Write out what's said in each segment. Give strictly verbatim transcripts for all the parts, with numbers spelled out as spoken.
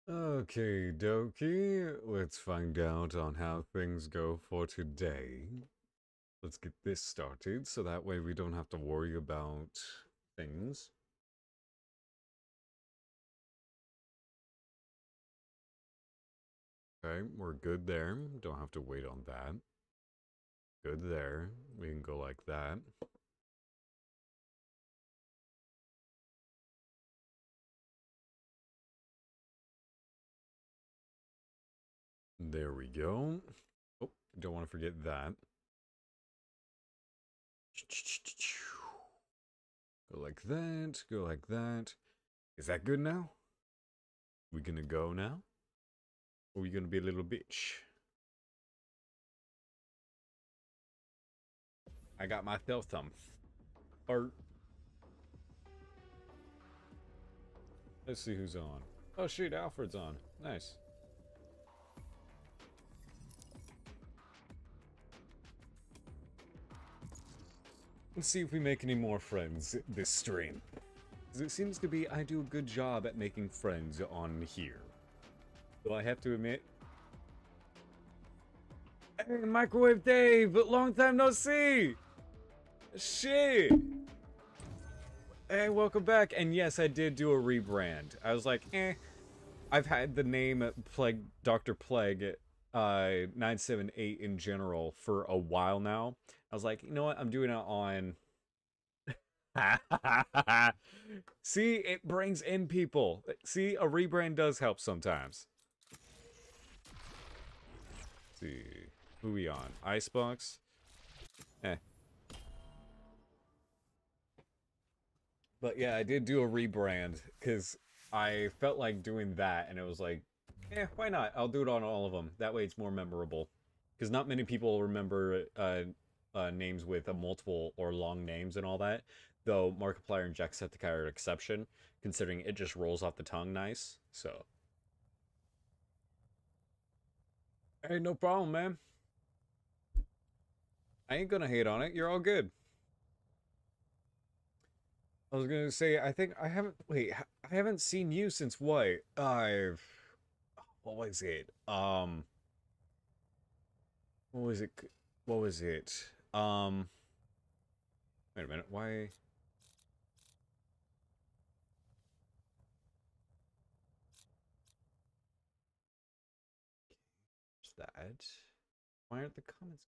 Okay, dokie. Let's find out on how things go for today. Let's get this started so that way we don't have to worry about things. Okay, we're good there. Don't have to wait on that. Good there. We can go like that. There we go. Oh, don't want to forget that. Go like that. Go like that. Is that good now? We gonna go now? Or we gonna be a little bitch? I got my stealth thumb. Or let's see who's on. Oh shoot, Alfred's on. Nice. Let's see if we make any more friends this stream. Because it seems to be I do a good job at making friends on here. Though I have to admit... Hey, Microwave Dave! Long time no see! Shit! Hey, welcome back. And yes, I did do a rebrand. I was like, eh. I've had the name Plague, Doctor Plague uh, nine seven eight in general for a while now. I was like, you know what? I'm doing it on... See, it brings in people. See, a rebrand does help sometimes. Let's see, who we on? Icebox? Eh. But yeah, I did do a rebrand because I felt like doing that, and it was like, eh, why not? I'll do it on all of them. That way it's more memorable. Because not many people remember uh, uh, names with a multiple or long names and all that. Though Markiplier and Jacksepticeye are an exception, considering it just rolls off the tongue nice. So, hey, no problem, man. I ain't gonna hate on it. You're all good. I was gonna say, I think I haven't. Wait, I haven't seen you since what? I've. What was it? Um. What was it? What was it? Um. Wait a minute. Why? What's that? Why aren't the comments?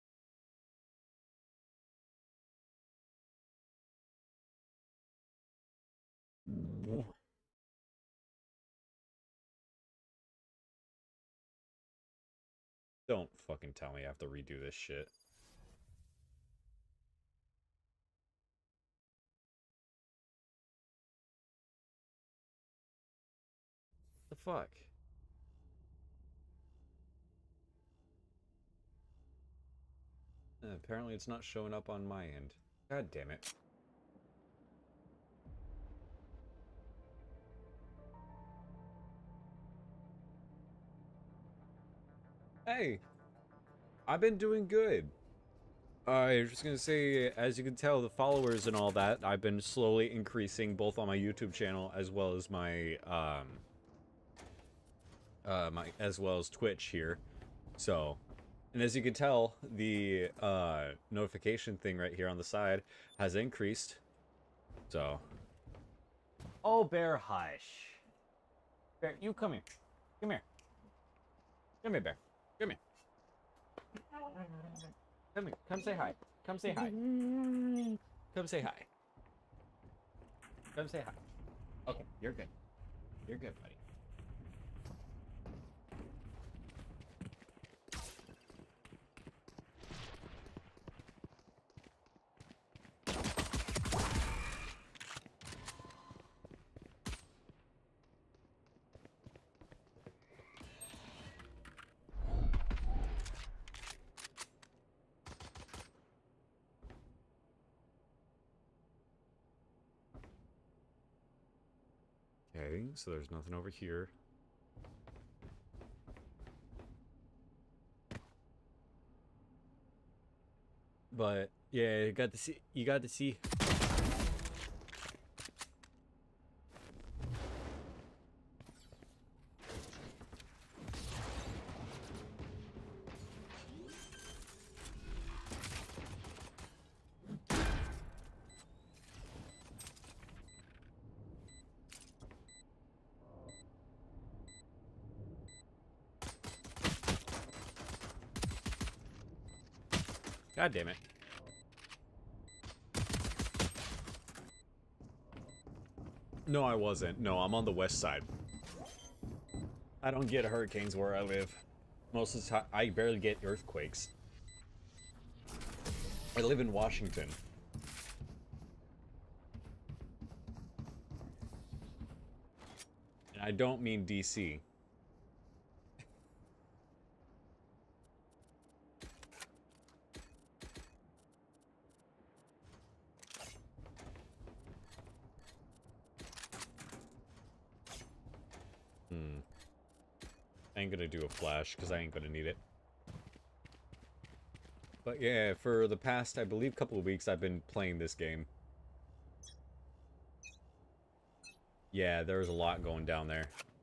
Don't fucking tell me I have to redo this shit. The fuck? Uh, apparently it's not showing up on my end. God damn it. Hey, I've been doing good. Uh, I was just gonna say, as you can tell, the followers and all that, I've been slowly increasing both on my YouTube channel as well as my, um, uh, my, as well as Twitch here. So, and as you can tell, the, uh, notification thing right here on the side has increased. So. Oh, Bear, hush. Bear, you come here. Come here. Come here, Bear. Come here. Come here. Come say hi. Come say hi. Come say hi. Come say hi. Okay, you're good. You're good, buddy. Okay, so there's nothing over here. But yeah, you got to see. You got to see. God damn it. No, I wasn't. No, I'm on the west side. I don't get hurricanes where I live. Most of the time, I barely get earthquakes. I live in Washington. And I don't mean D C. Hmm. I ain't gonna do a flash, because I ain't gonna need it. But yeah, for the past, I believe, couple of weeks, I've been playing this game. Yeah, there's a lot going down there.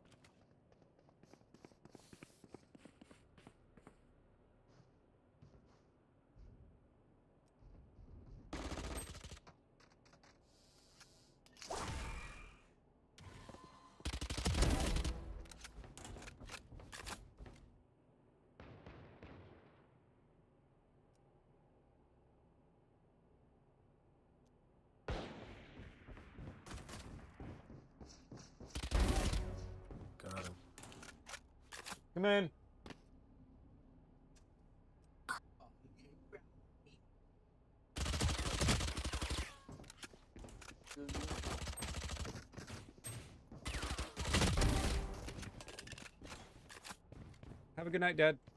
Come in. Have a good night, Dad.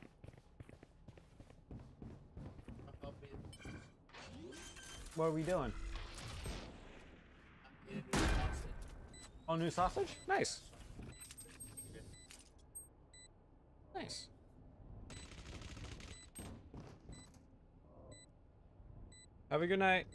What are we doing? Oh, new sausage? Nice. Nice. Have a good night.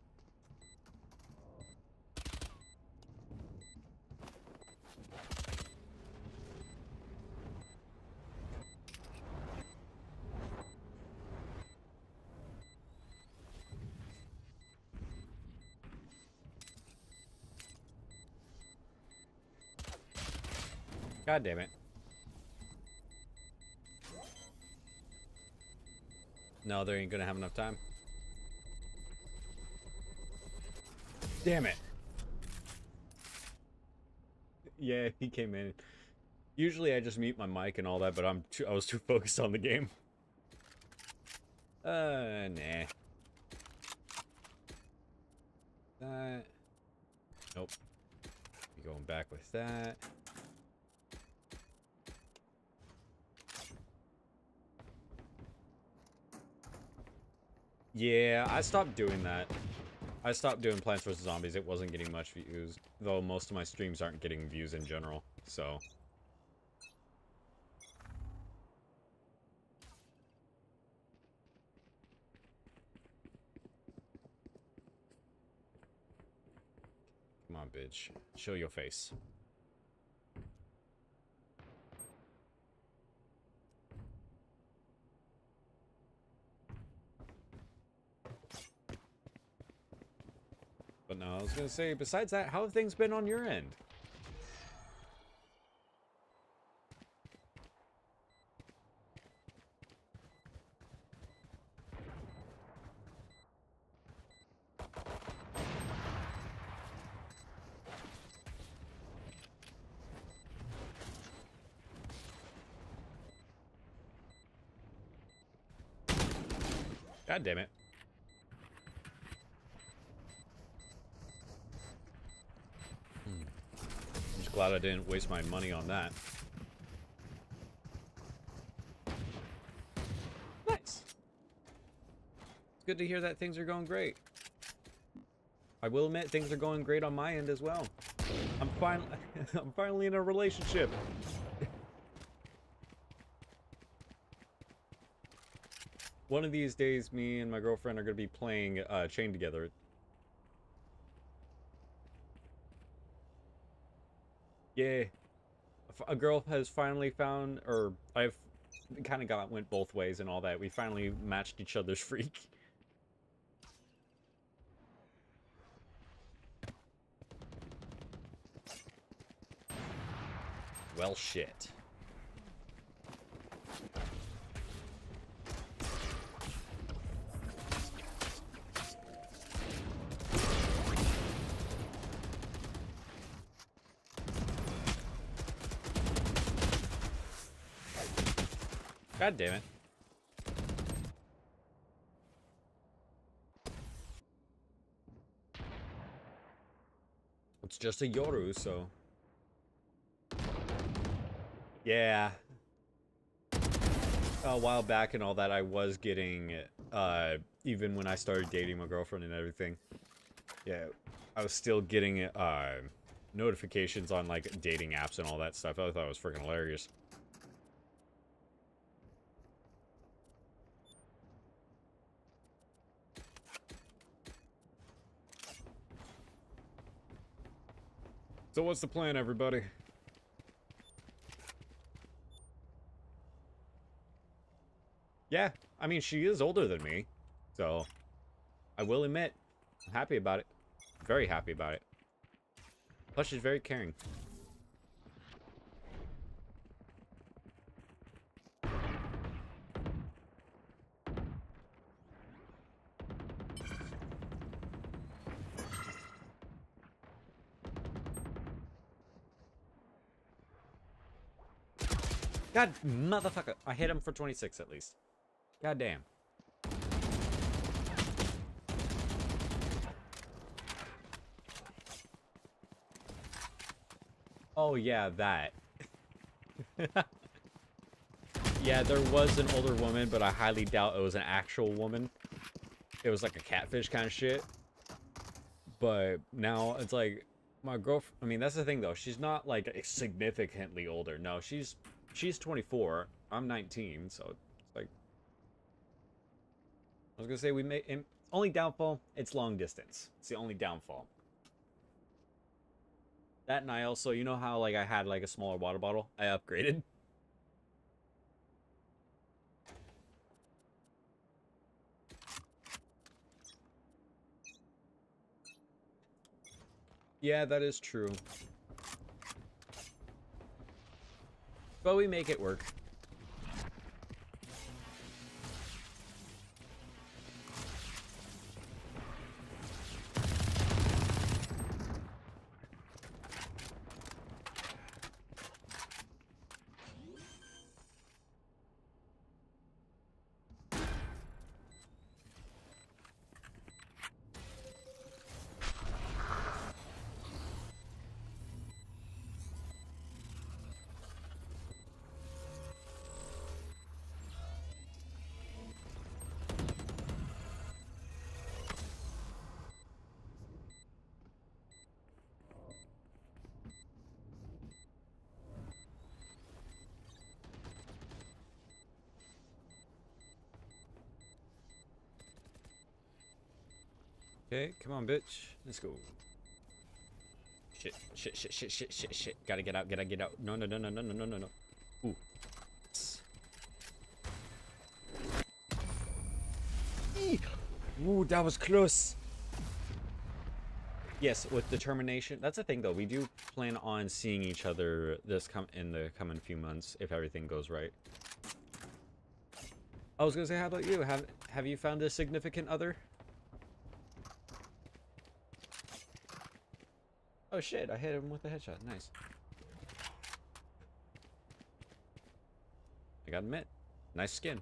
God damn it. No, they ain't gonna have enough time. Damn it. Yeah, he came in. Usually I just mute my mic and all that, but I'm too, I was too focused on the game. Uh, nah. That. Nope. Be going back with that. Yeah, I stopped doing that. I stopped doing Plants versus. Zombies. It wasn't getting much views, though most of my streams aren't getting views in general, so... Come on, bitch. Show your face. But no, I was gonna say, besides that, how have things been on your end? God damn it. Hmm. I'm just glad I didn't waste my money on that. Nice. It's good to hear that things are going great. I will admit things are going great on my end as well. I'm finally I'm finally in a relationship. One of these days, me and my girlfriend are going to be playing uh, Chain together. Yeah. A girl has finally found, or I've kind of got went both ways and all that. We finally matched each other's freak. Well, shit. God damn it. It's just a Yoru, so... Yeah. A while back and all that, I was getting, uh, even when I started dating my girlfriend and everything. Yeah, I was still getting, uh, notifications on, like, dating apps and all that stuff. I thought it was freaking hilarious. So what's the plan, everybody? Yeah, I mean, she is older than me, so I will admit, I'm happy about it. Very happy about it. Plus, she's very caring. God, motherfucker. I hit him for twenty-six at least. God damn. Oh, yeah, that. Yeah, there was an older woman, but I highly doubt it was an actual woman. It was like a catfish kind of shit. But now it's like, my girlfriend, I mean, that's the thing though. She's not like significantly older. No, she's, she's twenty-four. I'm nineteen, so it's like, I was gonna say we may, only downfall, it's long distance. It's the only downfall. That, and I also, you know how like I had like a smaller water bottle? I upgraded. Yeah, that is true. But we make it work. Okay, come on, bitch. Let's go. Shit, shit, shit, shit, shit, shit, shit. Gotta get out, gotta get out. No, no, no, no, no, no, no, no, no. Ooh. Ooh, that was close. Yes, with determination. That's the thing, though. We do plan on seeing each other this come in the coming few months if everything goes right. I was gonna say, how about you? Have Have you found a significant other? Oh shit! I hit him with a headshot. Nice. I gotta admit, nice skin.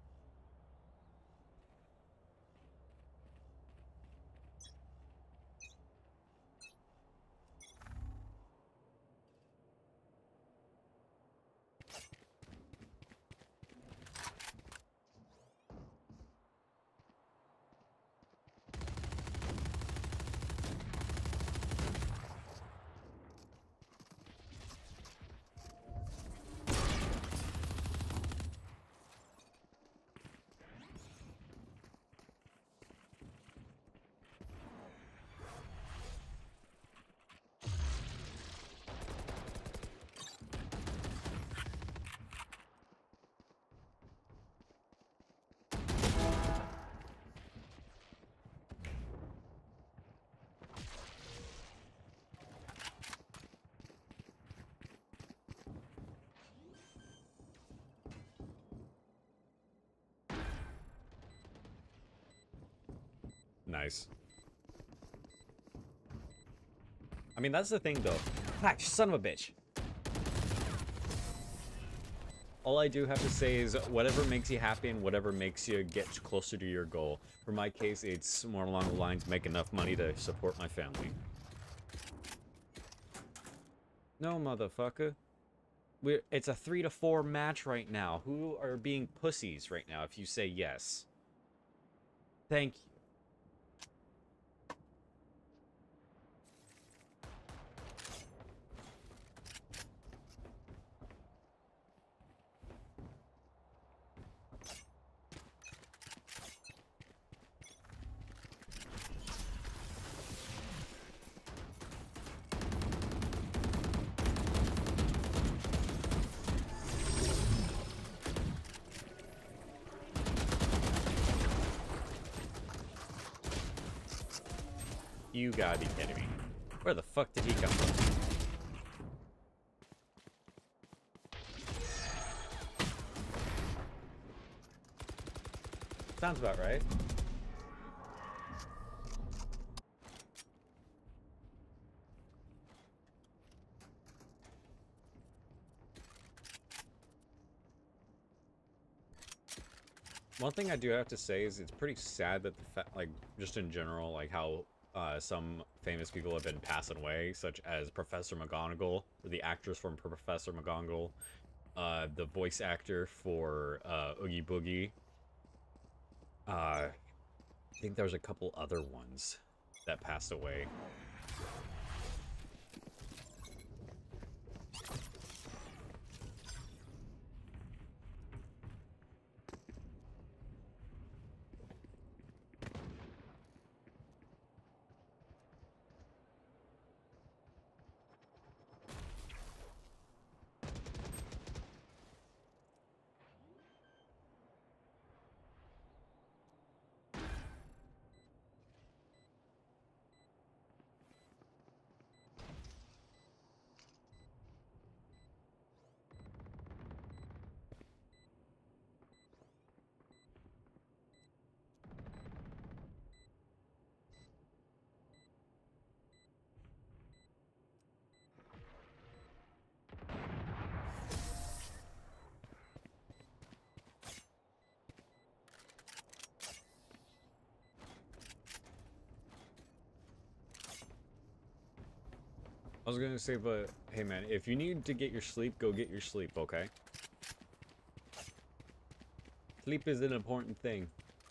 Nice. I mean, that's the thing, though. Ah, son of a bitch. all I do have to say is whatever makes you happy and whatever makes you get closer to your goal. For my case, it's more along the lines make enough money to support my family. No, motherfucker. We're, it's a three to four match right now. Who are being pussies right now if you say yes? Thank you. You gotta be kidding me. Where the fuck did he come from? Sounds about right. One thing I do have to say is it's pretty sad that the fact, like, just in general, like how uh, some famous people have been passing away, such as Professor McGonagall, or the actress from Professor McGonagall, uh, the voice actor for uh, Oogie Boogie. Uh, I think there's a couple other ones that passed away. I was gonna say, but hey man, if you need to get your sleep, go get your sleep, okay? Sleep is an important thing.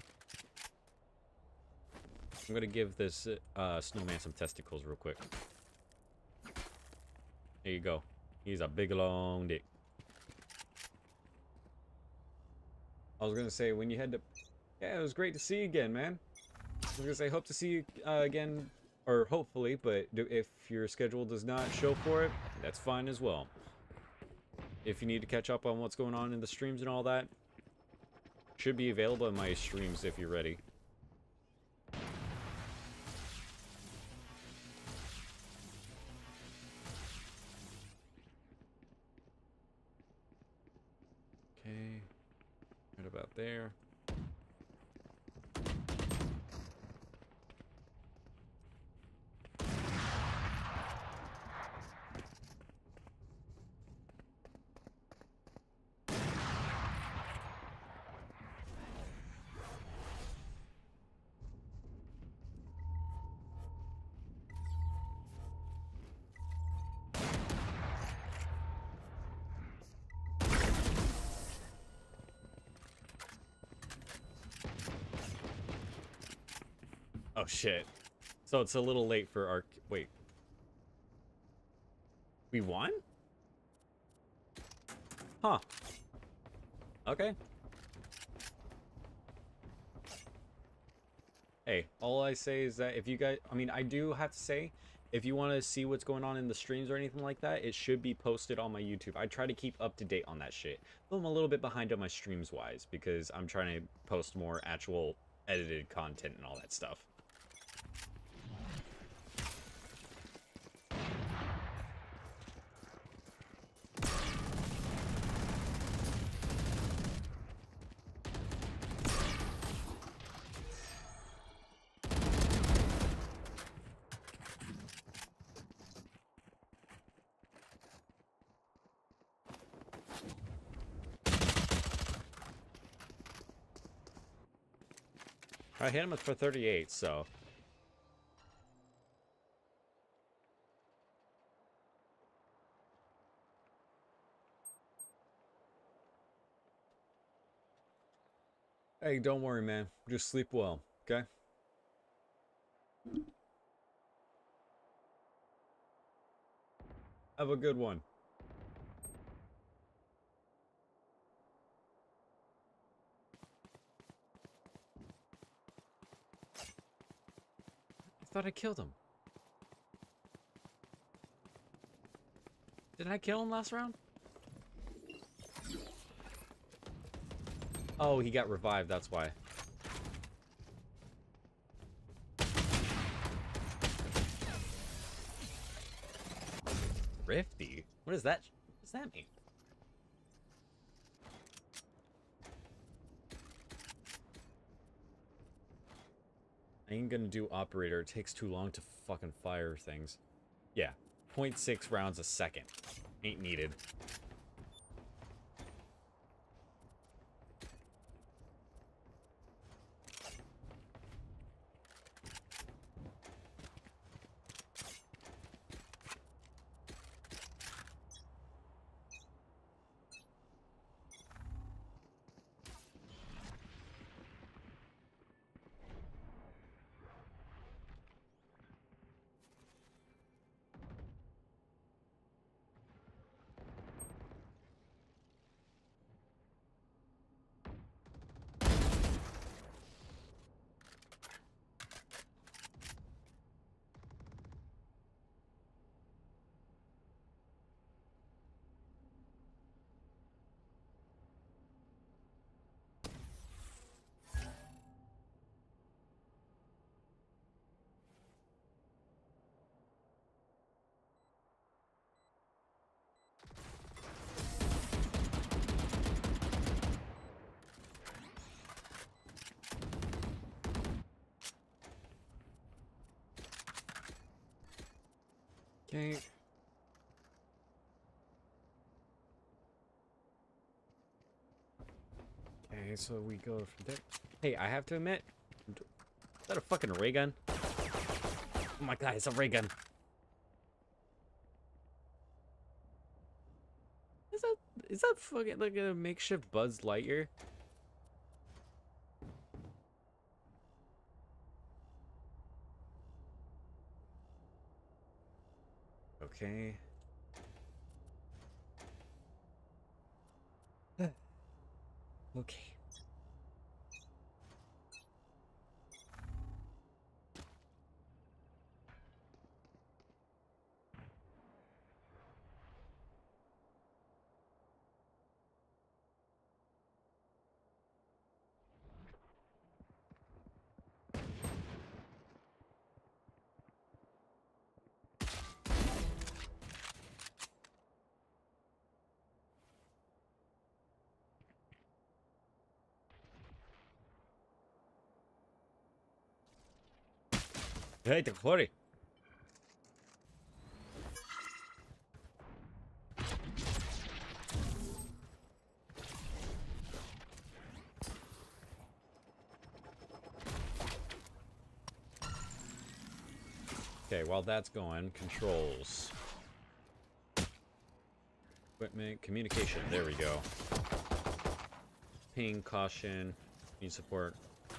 I'm gonna give this uh, snowman some testicles real quick. There you go. He's a big long dick. I was gonna say, when you head to... Yeah, it was great to see you again, man. I was gonna say, hope to see you uh, again, or hopefully, but do, if your schedule does not show for it, that's fine as well. If you need to catch up on what's going on in the streams and all that, should be available in my streams if you're ready. Okay, right about there. Oh shit. So it's a little late for our... Wait. We won? Huh. Okay. Hey, all I say is that if you guys... I mean, I do have to say, if you want to see what's going on in the streams or anything like that, it should be posted on my YouTube. I try to keep up to date on that shit. Though I'm a little bit behind on my streams-wise, because I'm trying to post more actual edited content and all that stuff. I hit him for thirty-eight, so... Hey, don't worry, man. Just sleep well, okay? Have a good one. I thought I killed him. Did I kill him last round? Oh, he got revived, that's why. Rifty? What is that? What does that mean? I ain't gonna do operator. It takes too long to fucking fire things. Yeah, zero point six rounds a second. Ain't needed. Okay. Okay, so we go from there. Hey, I have to admit, is that a fucking ray gun? Oh my god, it's a ray gun. Is that is that fucking like a makeshift Buzz Lightyear? Okay. Okay. Hey, the glory. Okay, while that's going, controls. Equipment, communication, there we go. Ping, caution, need support.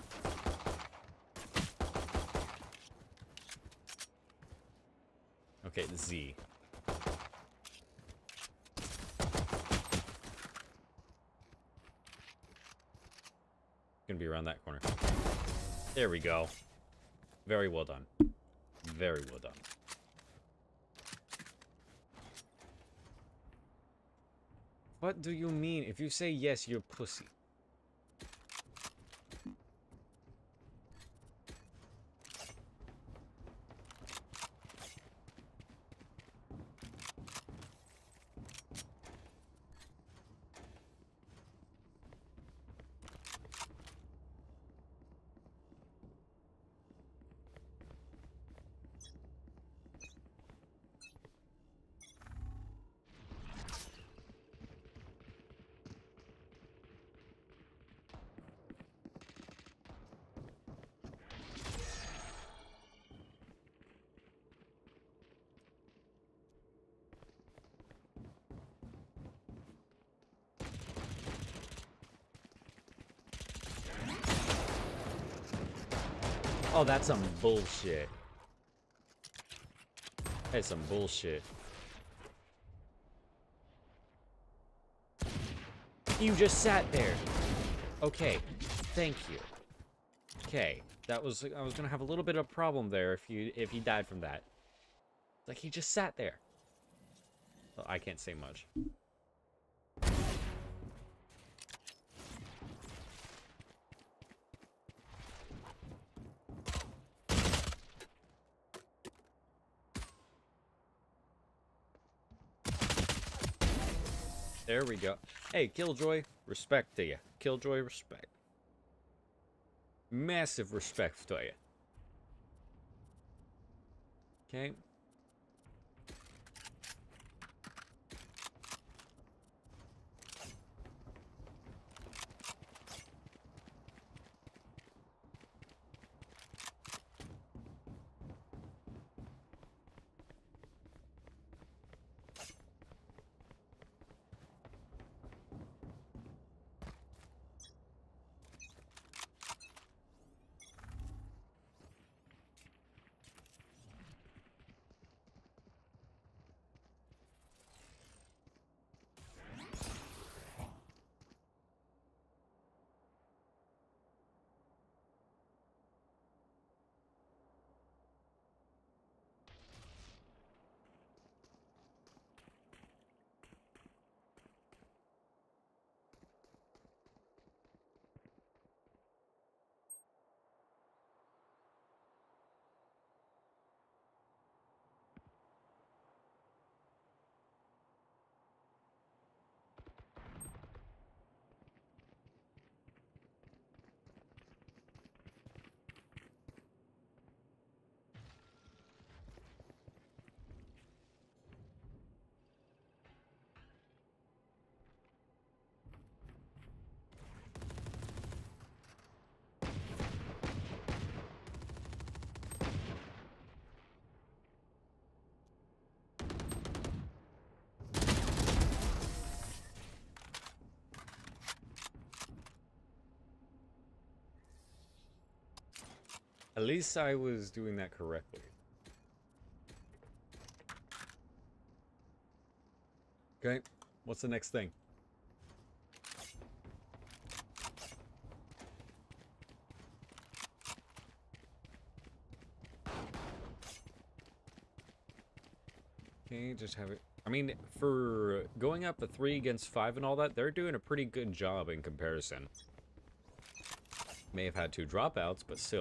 Okay, Z. Gonna be around that corner. There we go. Very well done. Very well done. What do you mean? If you say yes, you're pussy. Oh, that's some bullshit. That's some bullshit. You just sat there. Okay, thank you. Okay, that was I was gonna have a little bit of a problem there if you if he died from that. Like he just sat there. Well, I can't say much. There we go. Hey, Killjoy, respect to you. Killjoy, respect. Massive respect to you. Okay. At least I was doing that correctly. Okay, what's the next thing? Okay, just have it. I mean, for going up to three against five and all that, they're doing a pretty good job in comparison. May have had two dropouts, but still.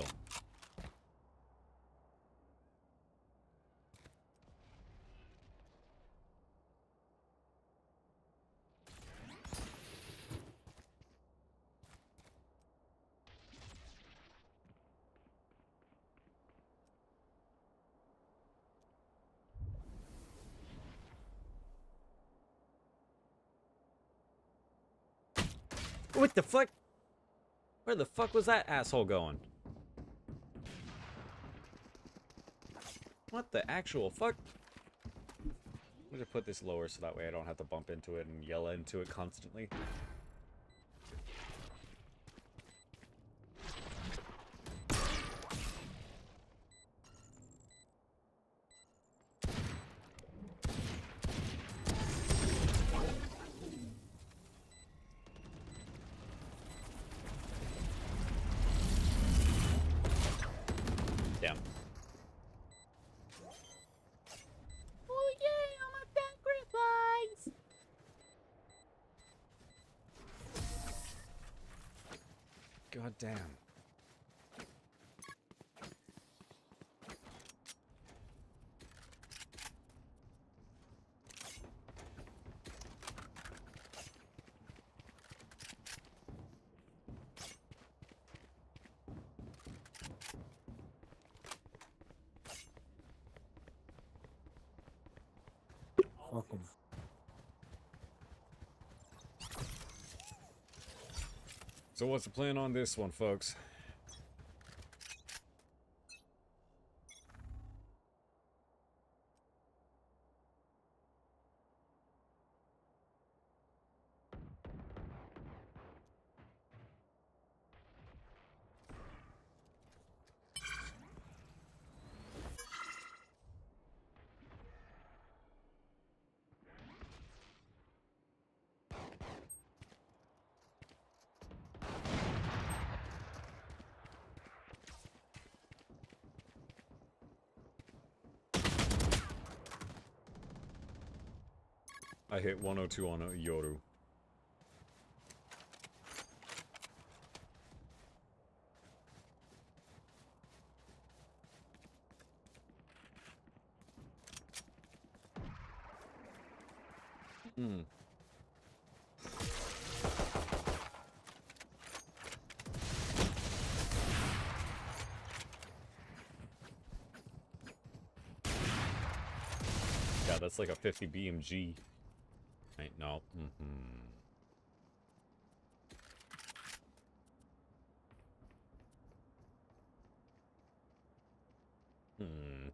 What the fuck? Where the fuck was that asshole going? What the actual fuck? I'm gonna put this lower so that way I don't have to bump into it and yell into it constantly. Damn. Oh yeah, I'm a sacrifice! God damn. Welcome. So what's the plan on this one, folks? I hit one oh two on a Yoru. Hmm. Yeah, that's like a fifty B M G. Right, no. Mm-hmm. Hmm.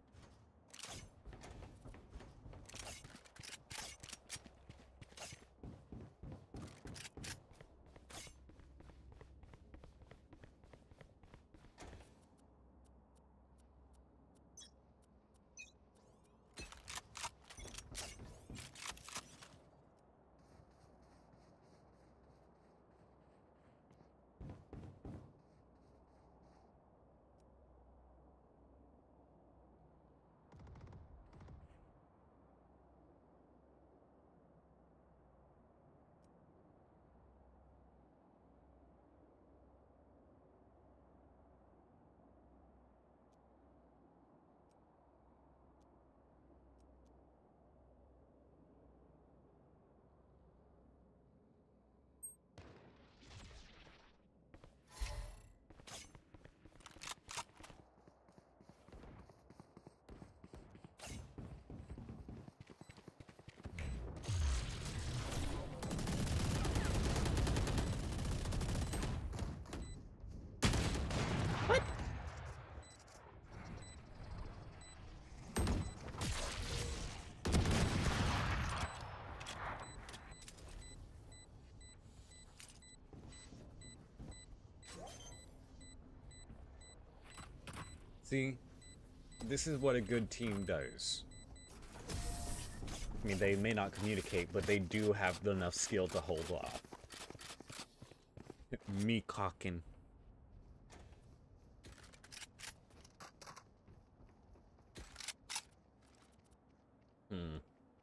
What? See, this is what a good team does. I mean, they may not communicate, but they do have enough skill to hold off. Me cocking. Hmm.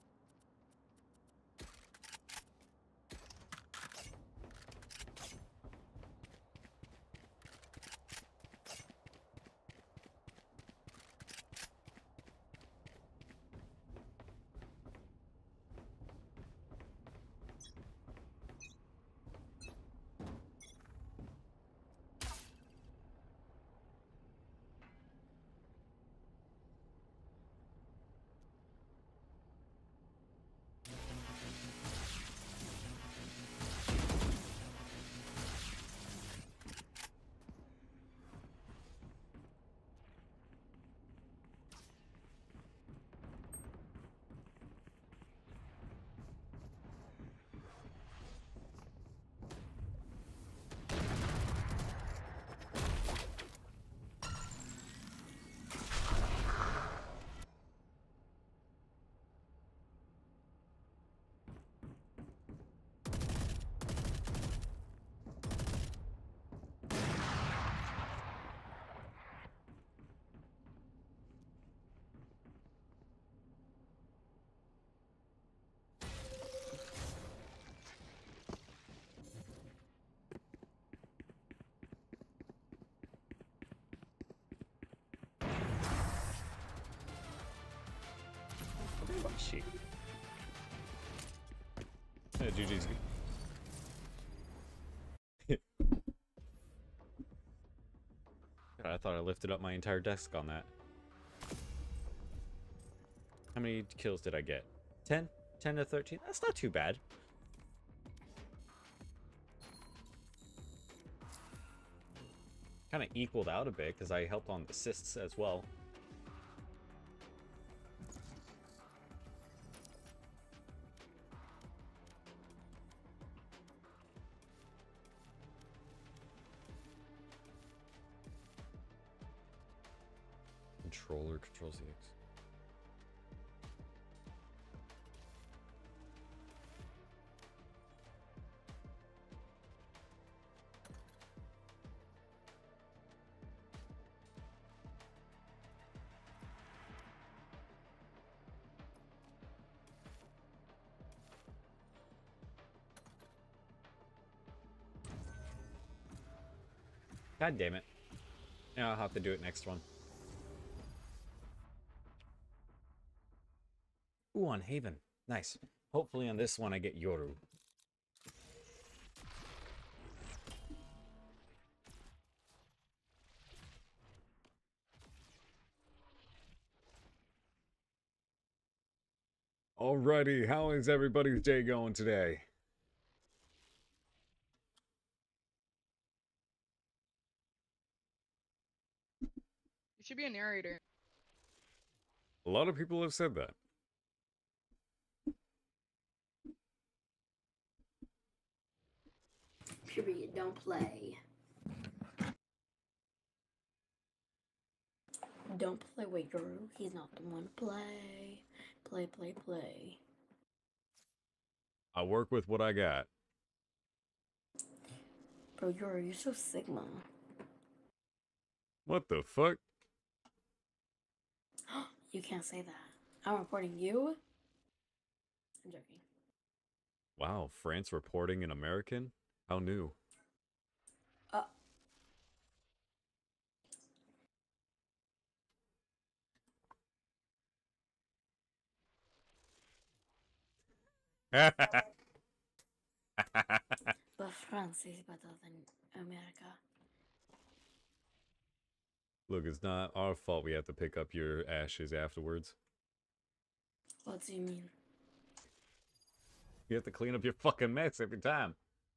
Shit. Yeah, G G's good. God, I thought I lifted up my entire desk on that. How many kills did I get? ten? ten to thirteen? That's not too bad. Kind of equaled out a bit because I helped on assists as well. Controller, Control Z X. God damn it. Yeah, I'll have to do it next one. Ooh, on Haven. Nice. Hopefully on this one I get Yoru. Alrighty, how is everybody's day going today? You should be a narrator. A lot of people have said that. Period. Don't play. Don't play with Yoru. He's not the one to play. Play, play, play. I work with what I got. Bro, Yoru, you're so Sigma. What the fuck? You can't say that. I'm reporting you. I'm joking. Wow, France reporting an American? How new? Uh. But France is better than America. Look, it's not our fault we have to pick up your ashes afterwards. What do you mean? You have to clean up your fucking mess every time.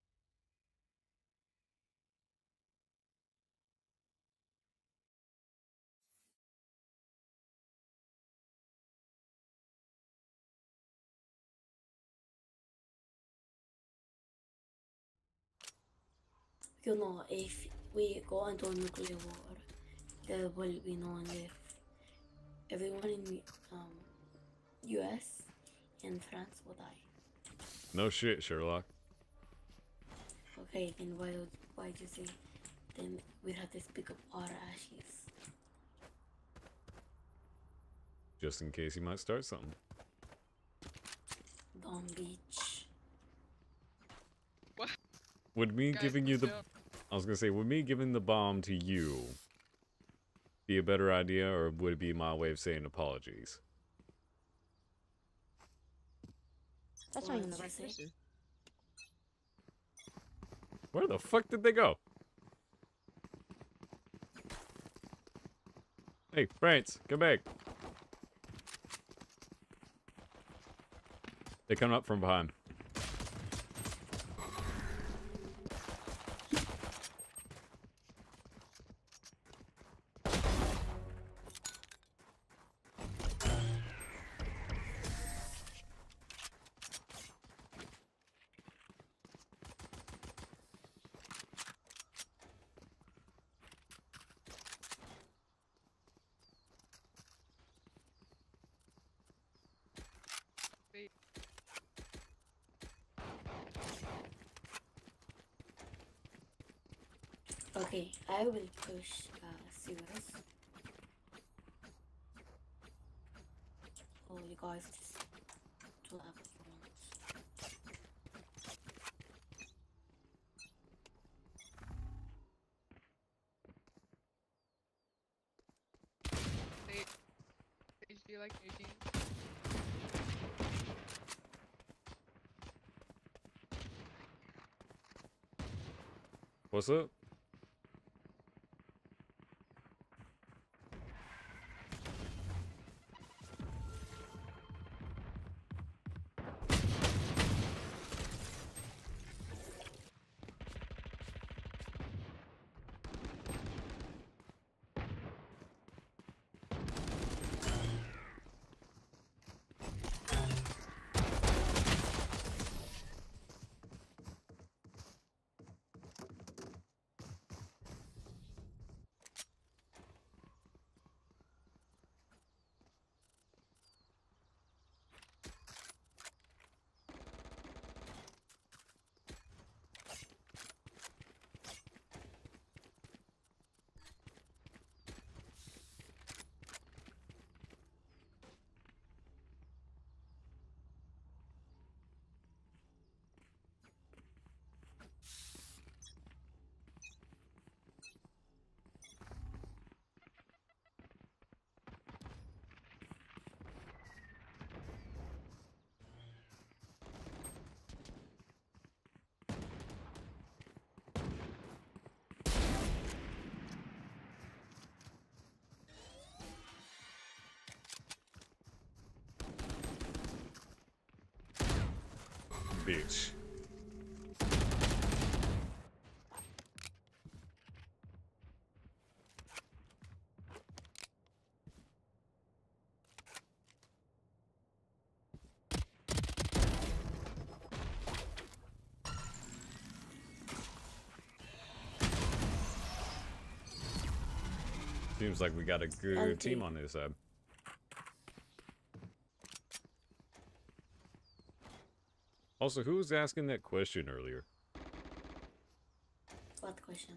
You know, if we go into a nuclear war, there will be no one left. Everyone in um, U S and France will die. No shit, Sherlock. Okay, then why would why did you say then we'd have to pick up our ashes? Just in case you might start something. Dumb beach. What? Would me Guys, giving you the... chill. I was gonna say, would me giving the bomb to you be a better idea, or would it be my way of saying apologies? That's What not even did the you right say? person. Where the fuck did they go? Hey, France, come back. They come up from behind. Wait. Okay, I will push uh Sirius. Oh, you guys just to have a Wait. Paige, do you like new jeans? What's up? bitch. Seems like we got a good Okay. team on this side. Also, who was asking that question earlier? What question?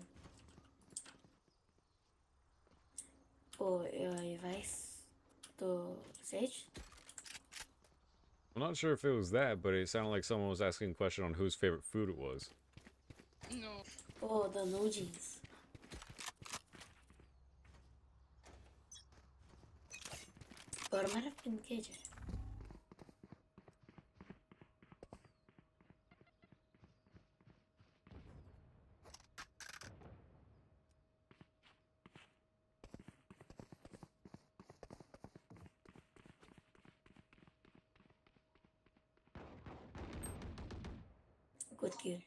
Oh, uh, advice to Sage? I'm not sure if it was that, but it sounded like someone was asking a question on whose favorite food it was. No. Oh, the no jeans. But might have been K J. Good kill.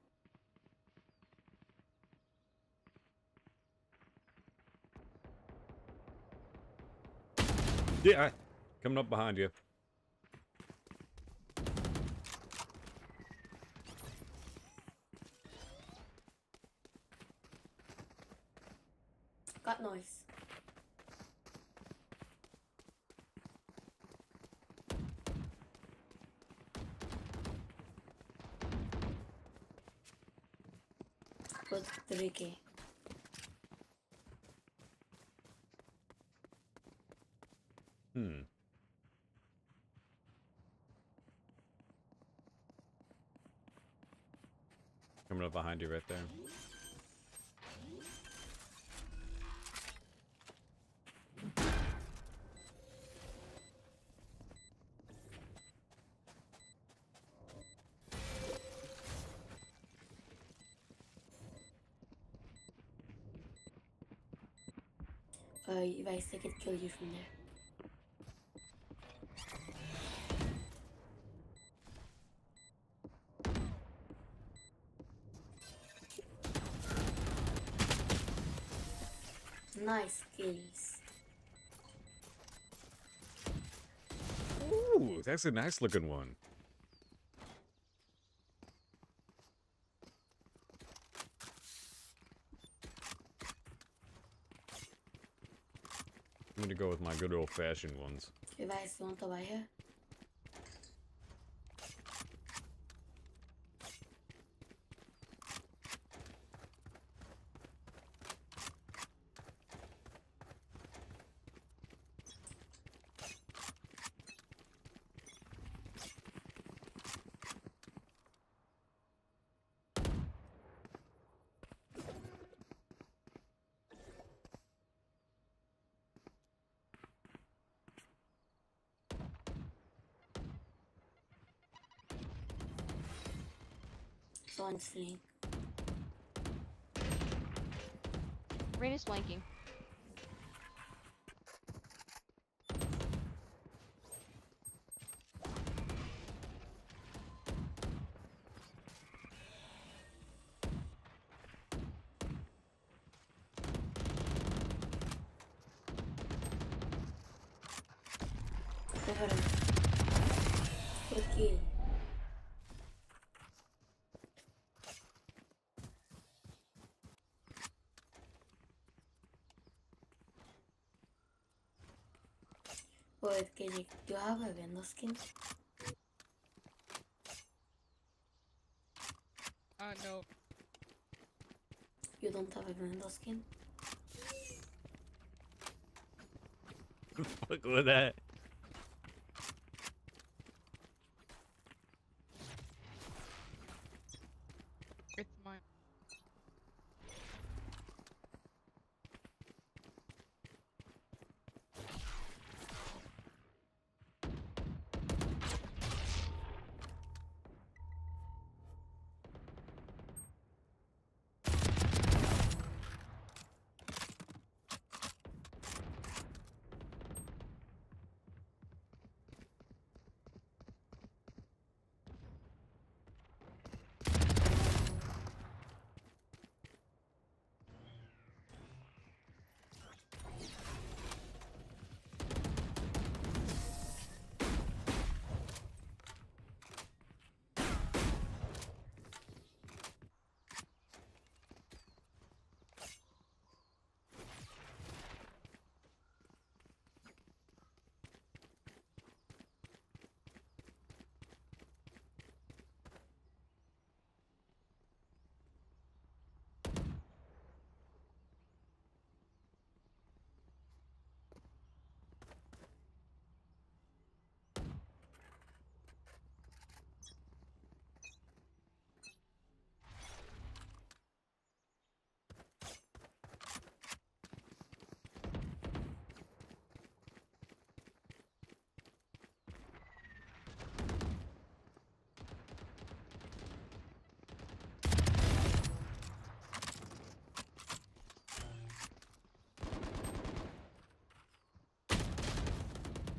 Yeah, coming up behind you. Got noise. Good three K. Hmm. Coming up behind you right there. Uh, if I stick it, kill you from there. Nice kills. Ooh, that's a nice looking one. I'm gonna go with my good old fashioned ones. You guys want to buy her? Someone's fleeing. Rain is flanking. Over him. Good kill. Wait, K J, do you have a window skin? Uh, no. You don't have a window skin? Look at that. It's mine.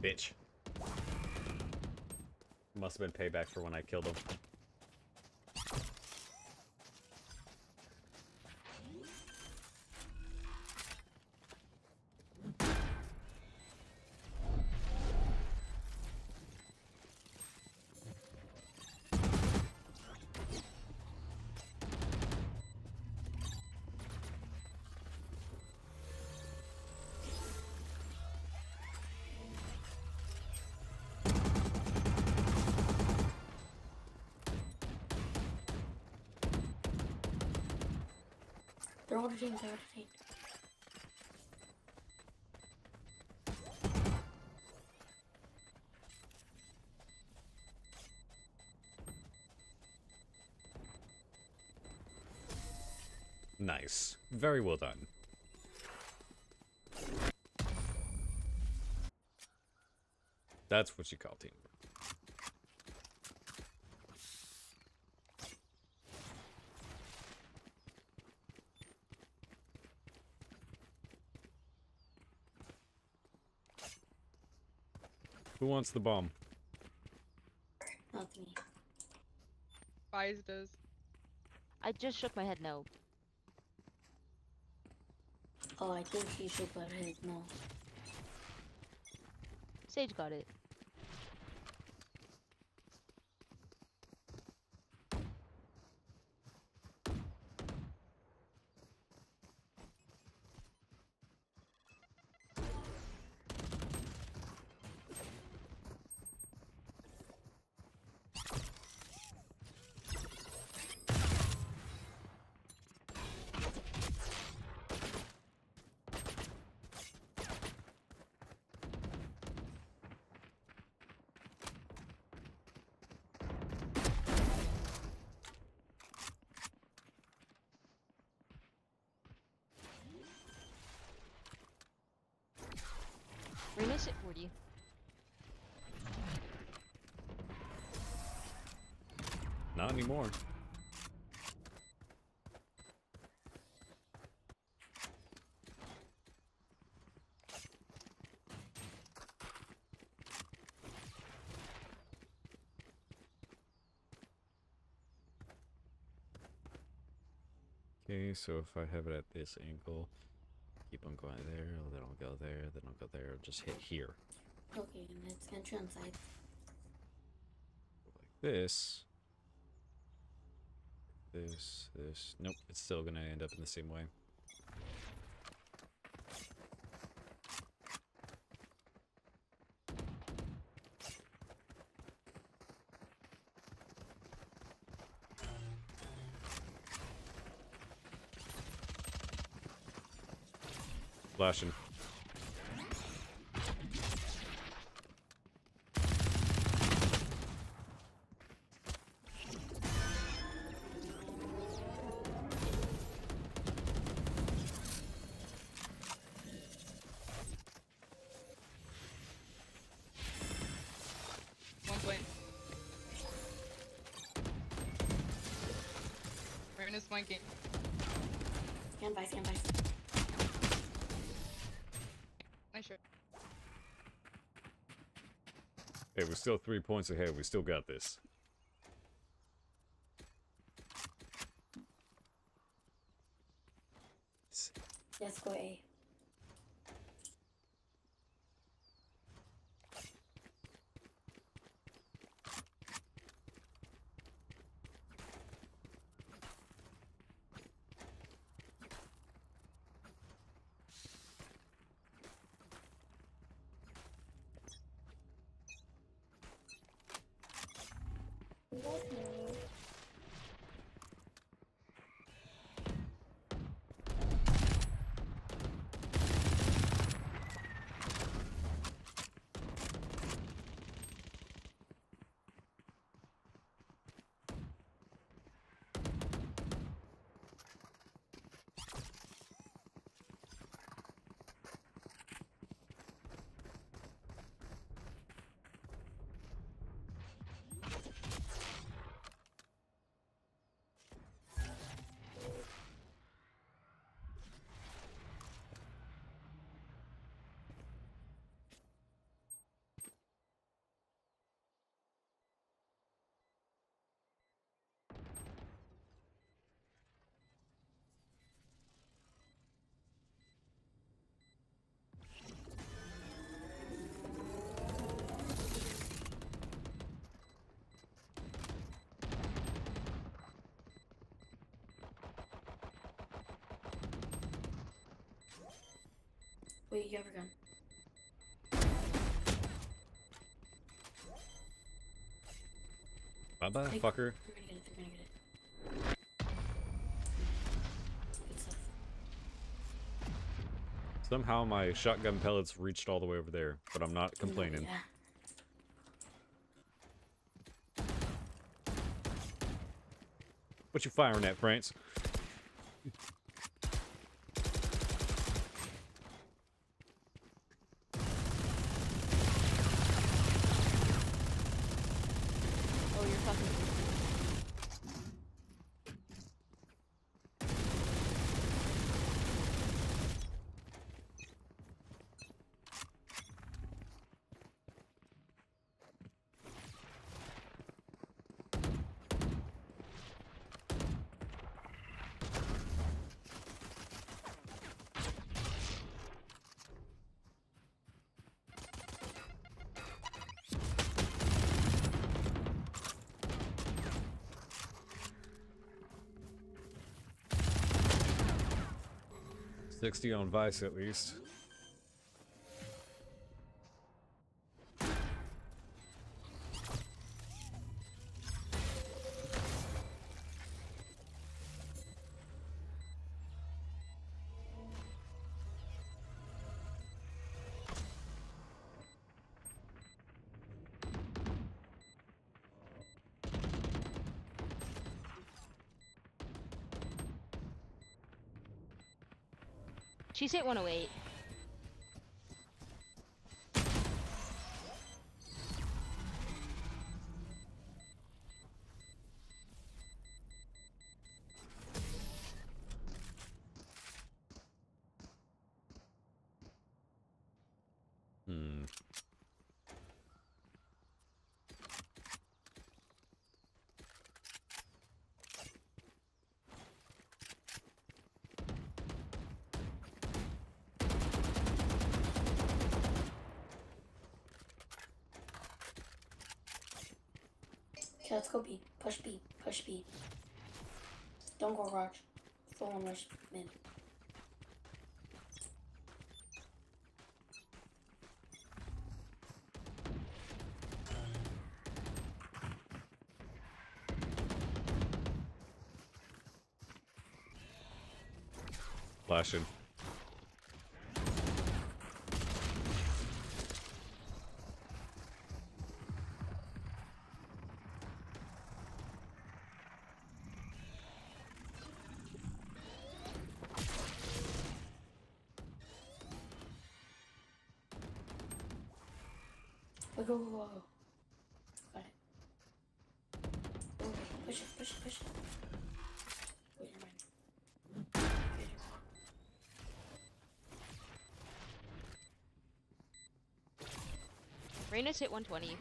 Bitch. Must have been payback for when I killed him. They're all the same, they're all the same. Nice. Very well done. That's what you call teamwork. Who wants the bomb? Not me. Spies does. I just shook my head no. Oh, I think he shook our head, no. Sage got it. Remus at forty. Not anymore. Okay, so if I have it at this angle, keep on going there, then I'll go there, then I'll go there, just hit here. Okay, let's enter inside. Like this. This, this. Nope, it's still gonna end up in the same way. Flashing. One point. Raven is flanking. Stand by, stand by. Nice shot. Hey, we're still three points ahead. We still got this. Let's go A. Wait, you have a gun. Bye bye, Take- fucker. They're gonna get it, they're gonna get it. Good stuff. Somehow my shotgun pellets reached all the way over there, but I'm not complaining. Yeah. What you firing at, France? Oh, you're fucking. sixty on Vice at least. She's hit one oh eight. Hmm. Okay, let's go B. Push B. Push B. Don't go rush. Full on rush mid. Flashing. Wait, go, go, go, go. Got it. Oh, push it, push it, push it. Wait, never mind. Okay, never mind. Reyna's hit one twenty.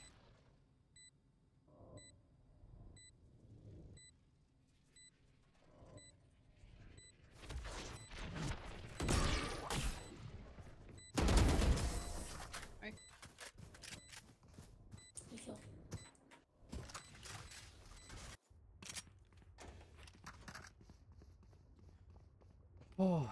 You kill. Oh.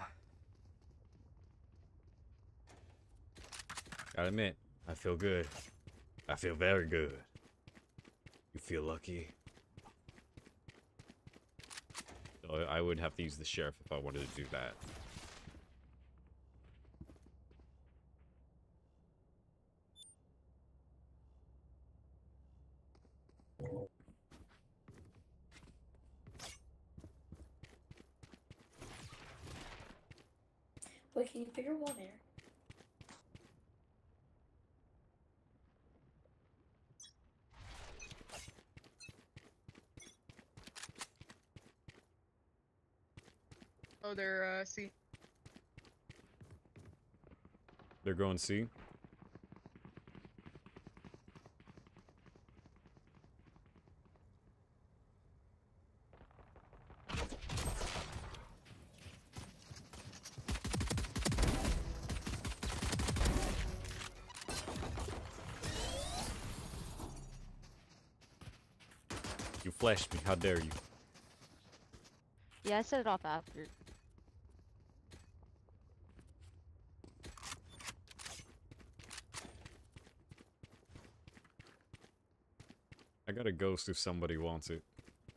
Gotta admit, I feel good. I feel very good. You feel lucky? So I would have to use the sheriff if I wanted to do that. Wait, can you put your wall there? Oh, they're uh, C. They're going C. You flashed me, how dare you? Yeah, I set it off after. I got a ghost if somebody wants it.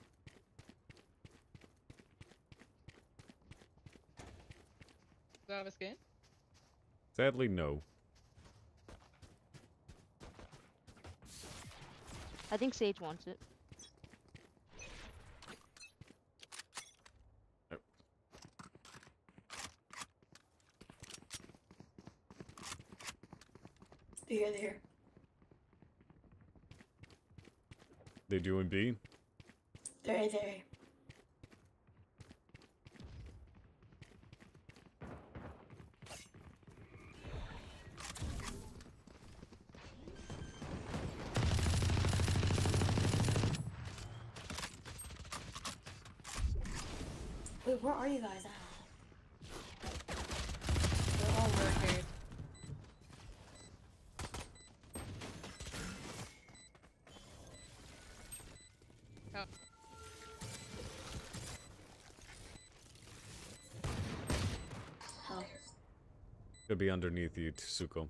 Do I have a skin? Sadly, no. I think Sage wants it. They're here, they're here. They doing B? They're A, they're A. Wait, where are you guys at? They're all working. Oh. Hell. Could be underneath you, Tsuko.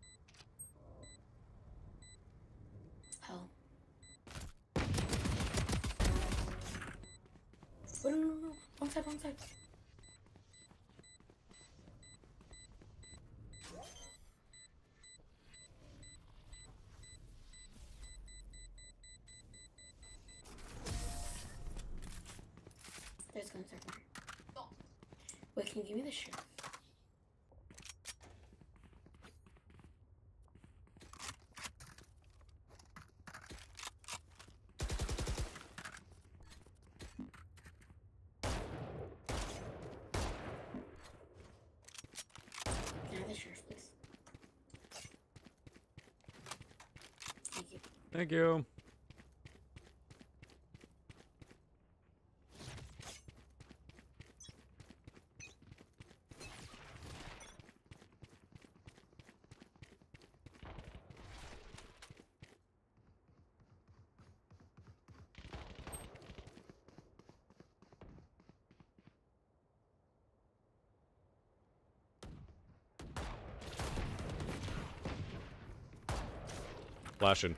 Hell. Wait, no, no, no. Wrong side, wrong side. There's guns everywhere. Wait, can you give me the shirt? Can I have the shirt, please? Thank you. Thank you. Flashing.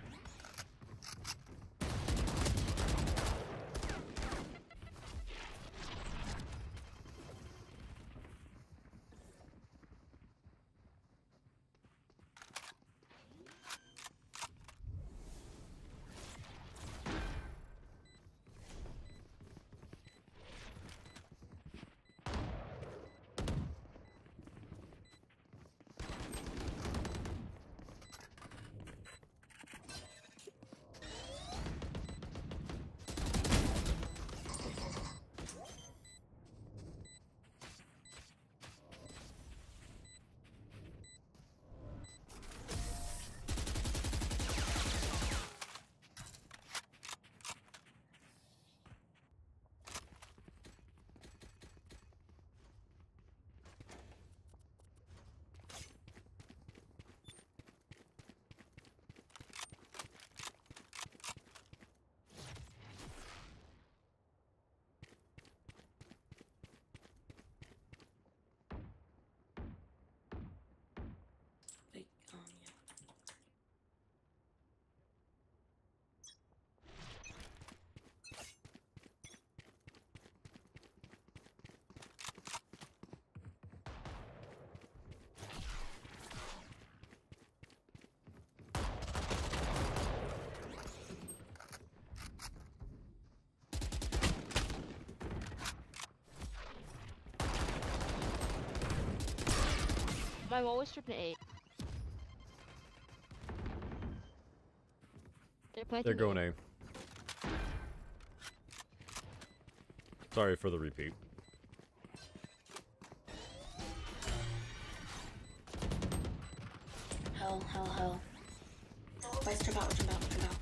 Like, um, yeah. My wall was stripped to eight. They're planting They're going A. A. Sorry for the repeat. Hell, hell, hell. Guys, jump out, jump out, jump out.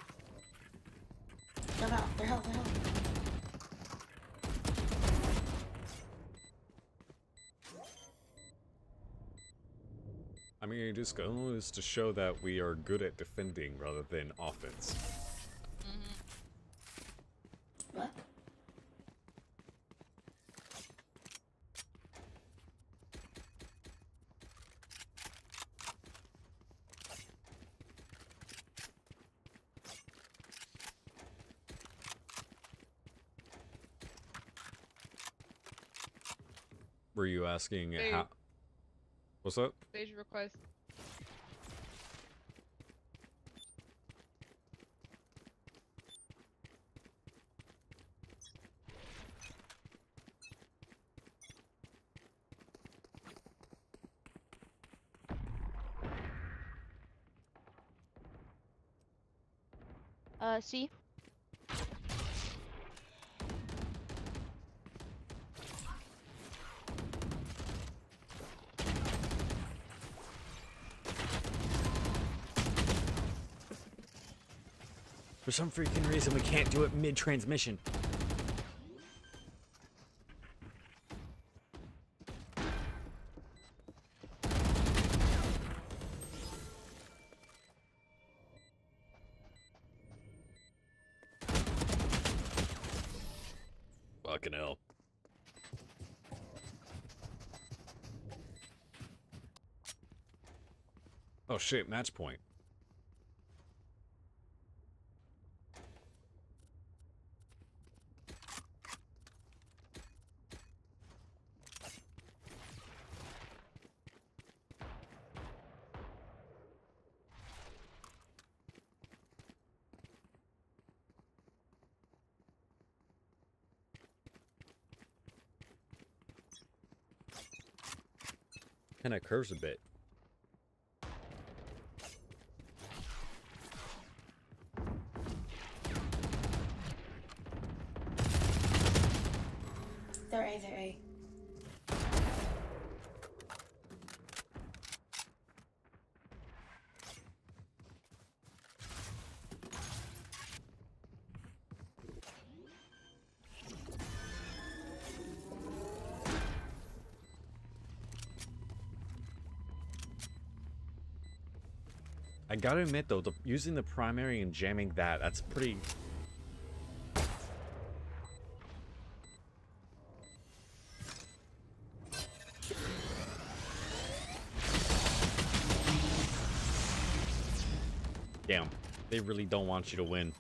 Jump out, they're hell, they're hell. I mean, it just goes to show that we are good at defending rather than offense. What? Were you asking Hey. how? What's up? Stage request. Uh, C. For some freaking reason, we can't do it mid-transmission. Fucking hell. Oh shit, match point. Kinda curves a bit. They're A, they're A. I gotta admit though, the, using the primary and jamming that, that's pretty... Damn, they really don't want you to win.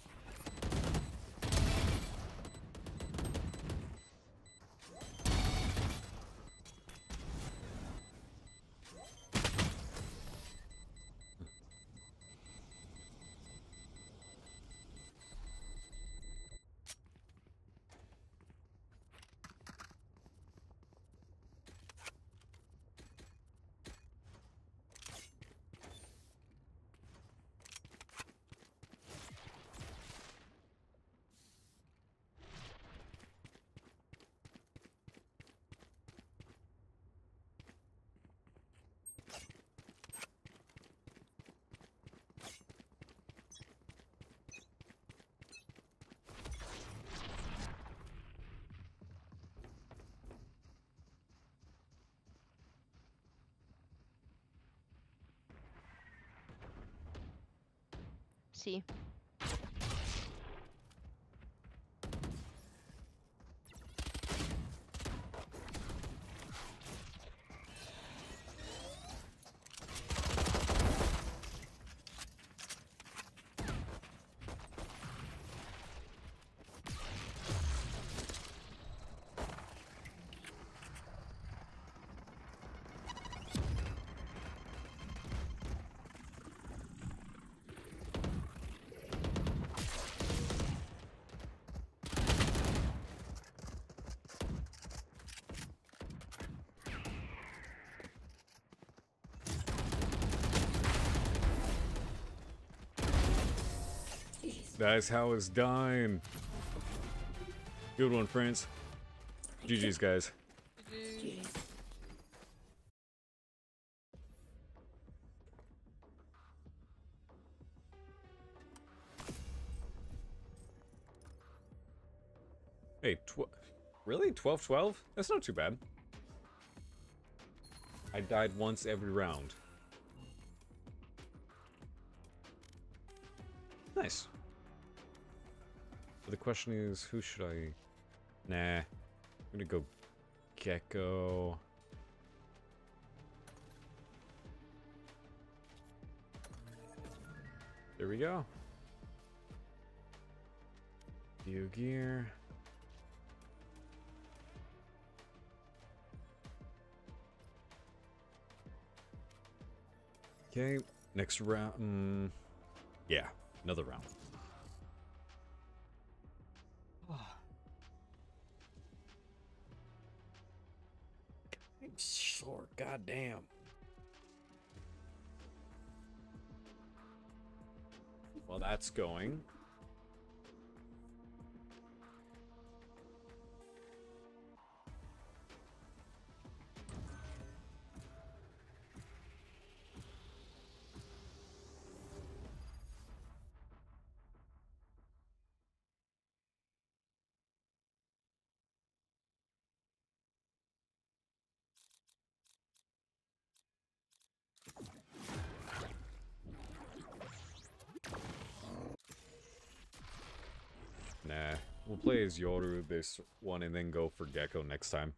C. That's how it's done. Good one, friends. G G's, guys. G G. Jeez. Hey, tw really? twelve twelve? That's not too bad. I died once every round. Nice. But the question is, who should I... Nah. I'm gonna go Gecko. There we go. View gear. Okay, next round. Mm, yeah, another round. I'm sore, goddamn. Well, that's going. Nah, we'll play as Yoru this one and then go for Gecko next time.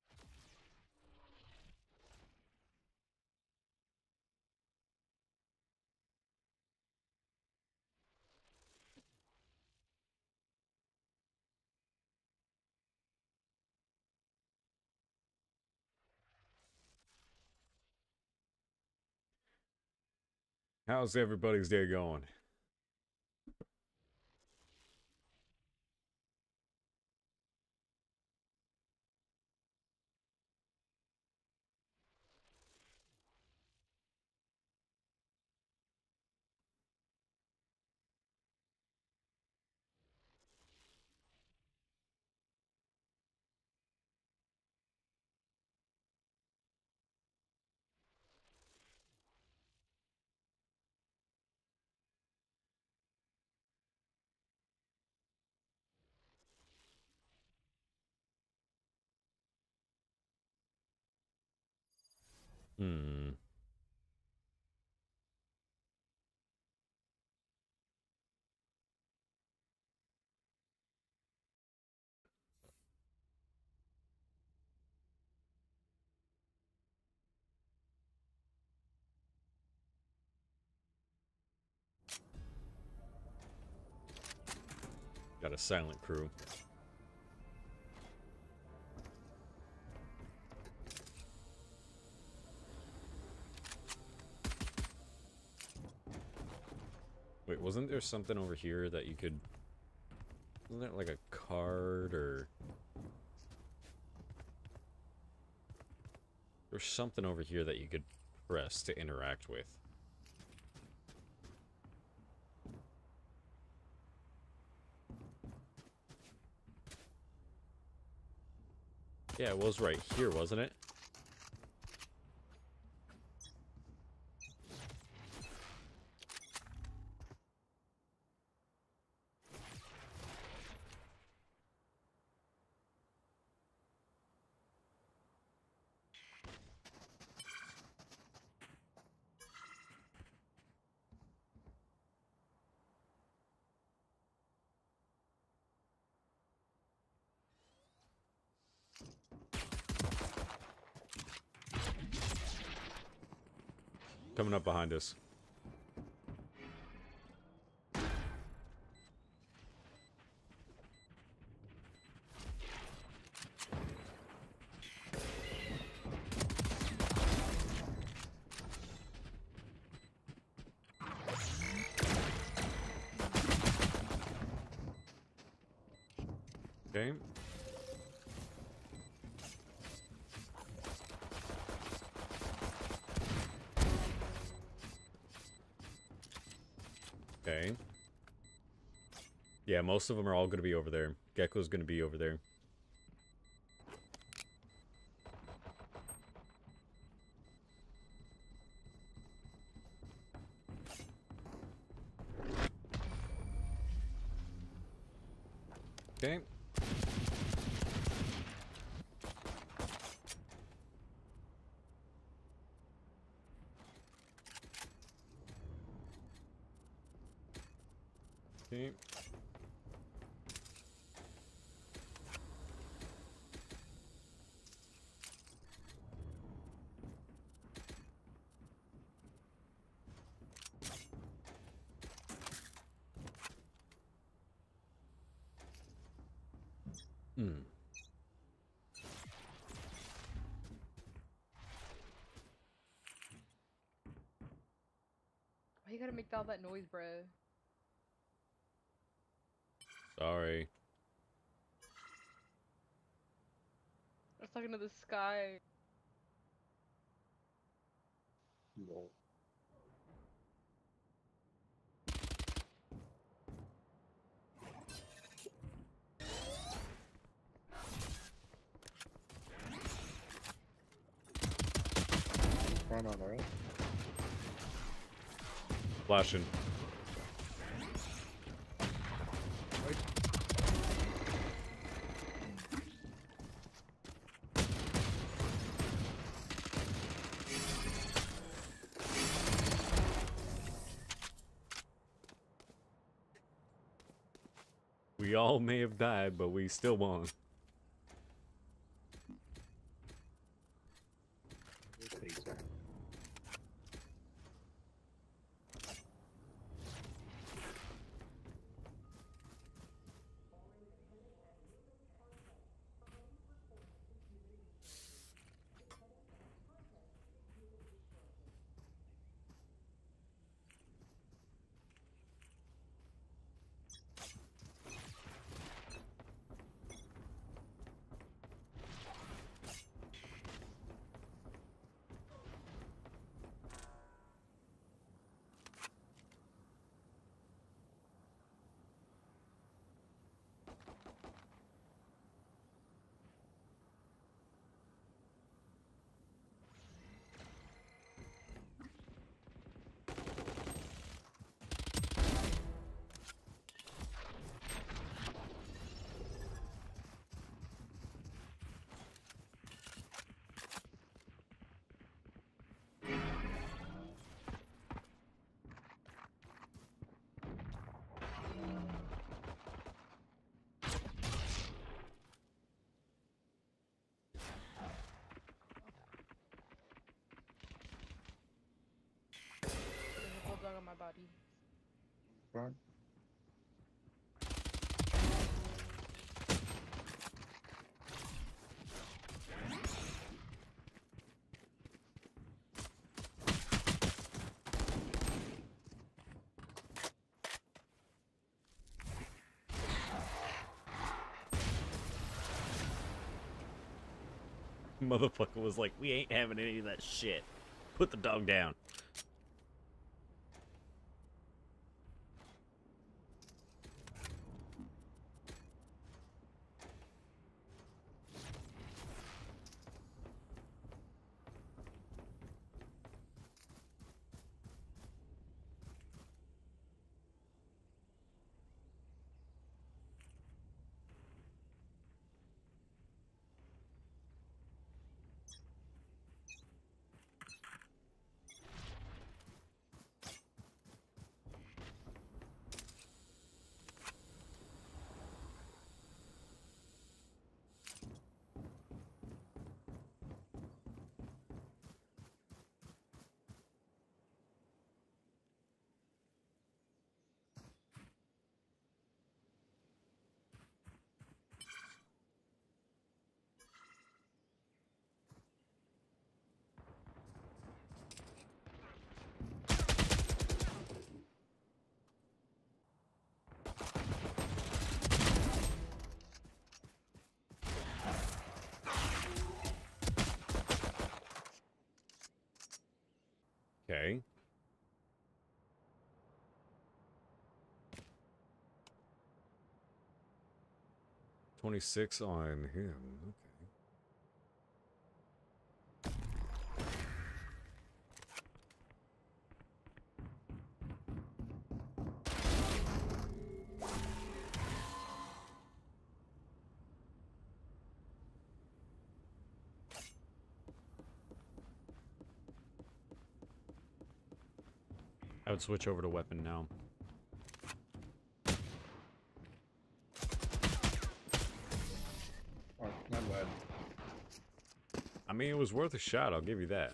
How's everybody's day going? Hmm. Got a silent crew. Wait, wasn't there something over here that you could... Wasn't there like a card or... There's something over here that you could press to interact with. Yeah, it was right here, wasn't it? Coming up behind us. Okay. Okay. Yeah, most of them are all going to be over there. Gecko's going to be over there. Okay. Okay. Hmm. you gotta make all that noise, bro? Sorry. I was talking to the sky. No. Run on, alright? Flashing. We all may have died, but we still won. There's a bulldog on my body. Run. Motherfucker was like, we ain't having any of that shit. Put the dog down. Okay. twenty-six on him. Okay. I would switch over to weapon now. Oh, not bad. I mean, it was worth a shot, I'll give you that.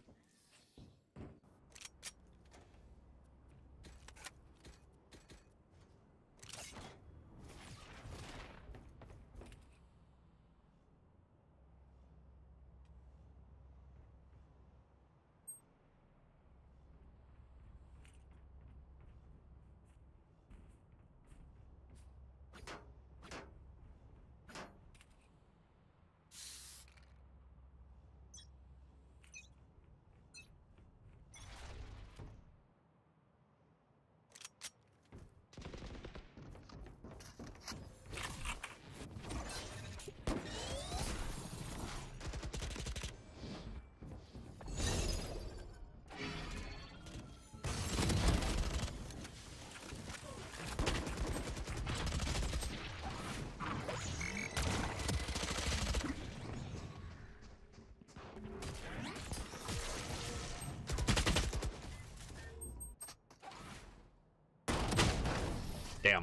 Damn.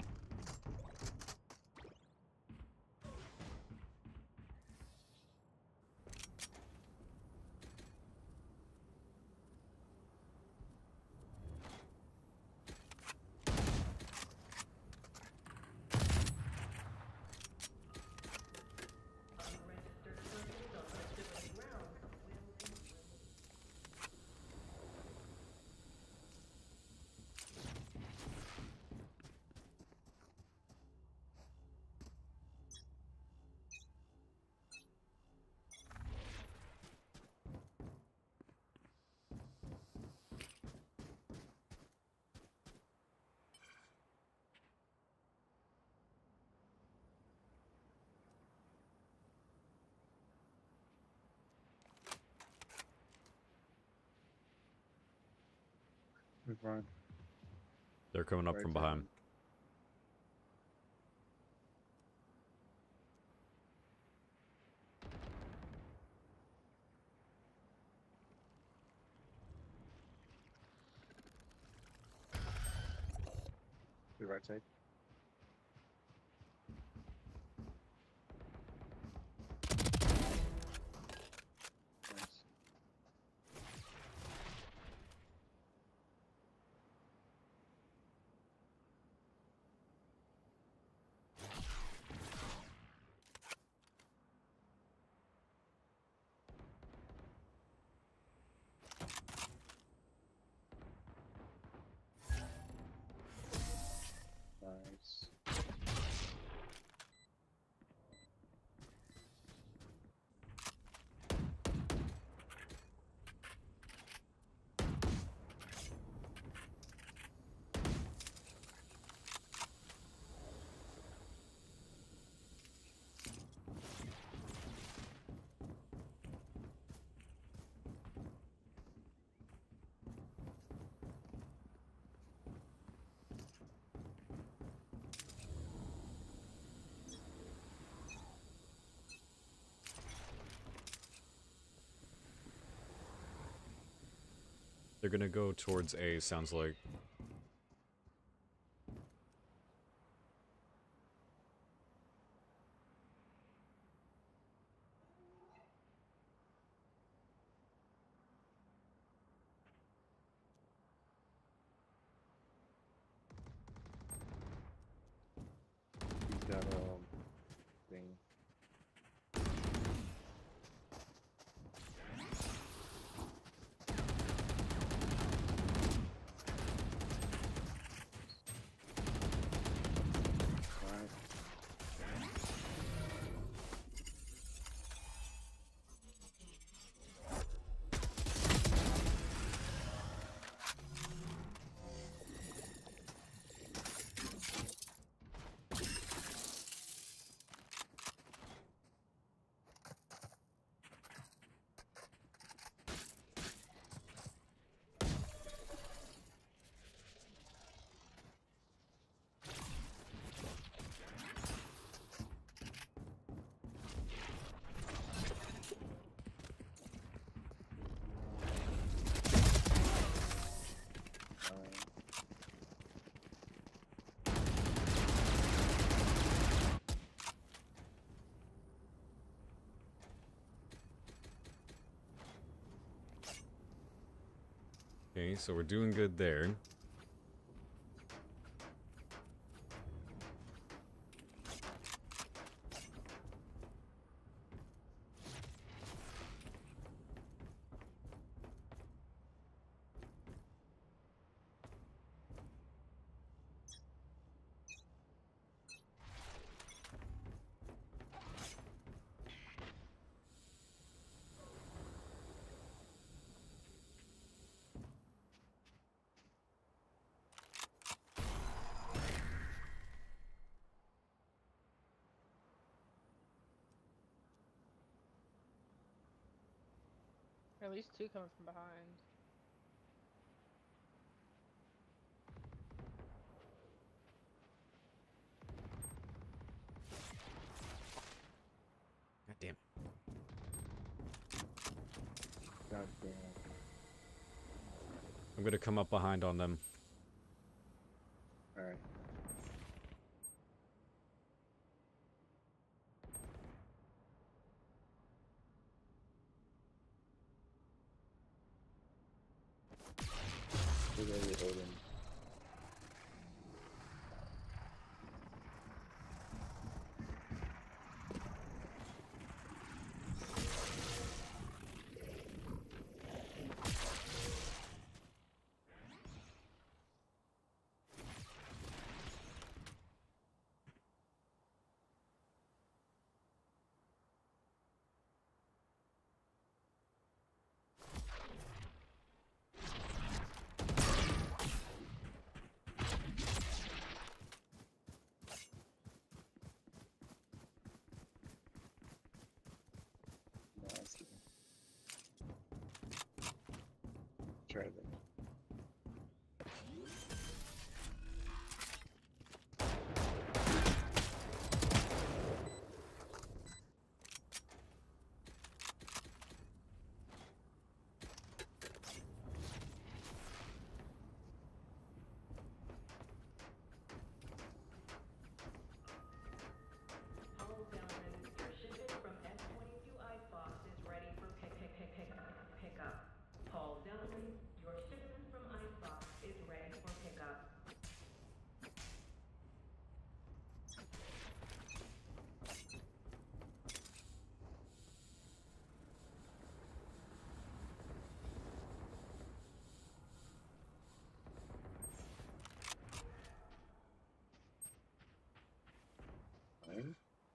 In front. They're coming up Right from side. behind. The right side. Nice. Nice. They're gonna go towards A, sounds like. He's got um thing. Nice. Okay, so we're doing good there. At least two coming from behind. God damn. God damn. I'm gonna come up behind on them. Alright. Look at it, Odin. Nasty. Try that. Hull gentlemen, your shipment from S twenty-two Icebox is ready for pick pick pick pick pickup. Hull gentlemen, your shipment from Icebox is ready for pickup. Fine.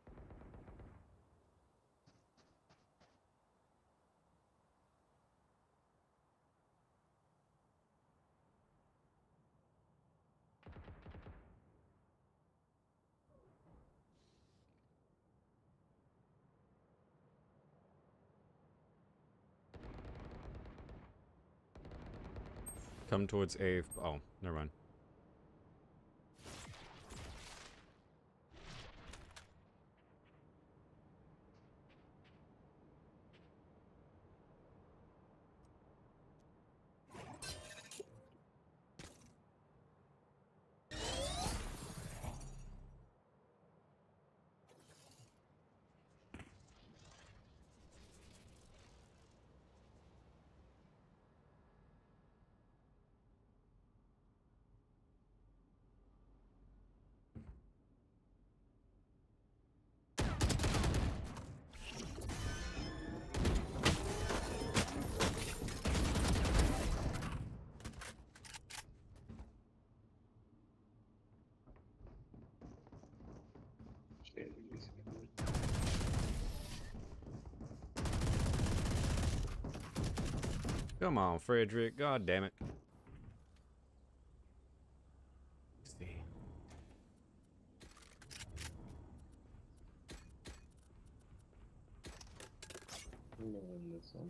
Come towards A. Oh, never mind. Shit, he's good. Come on, Frederick. God damn it. Let's see. No one this one.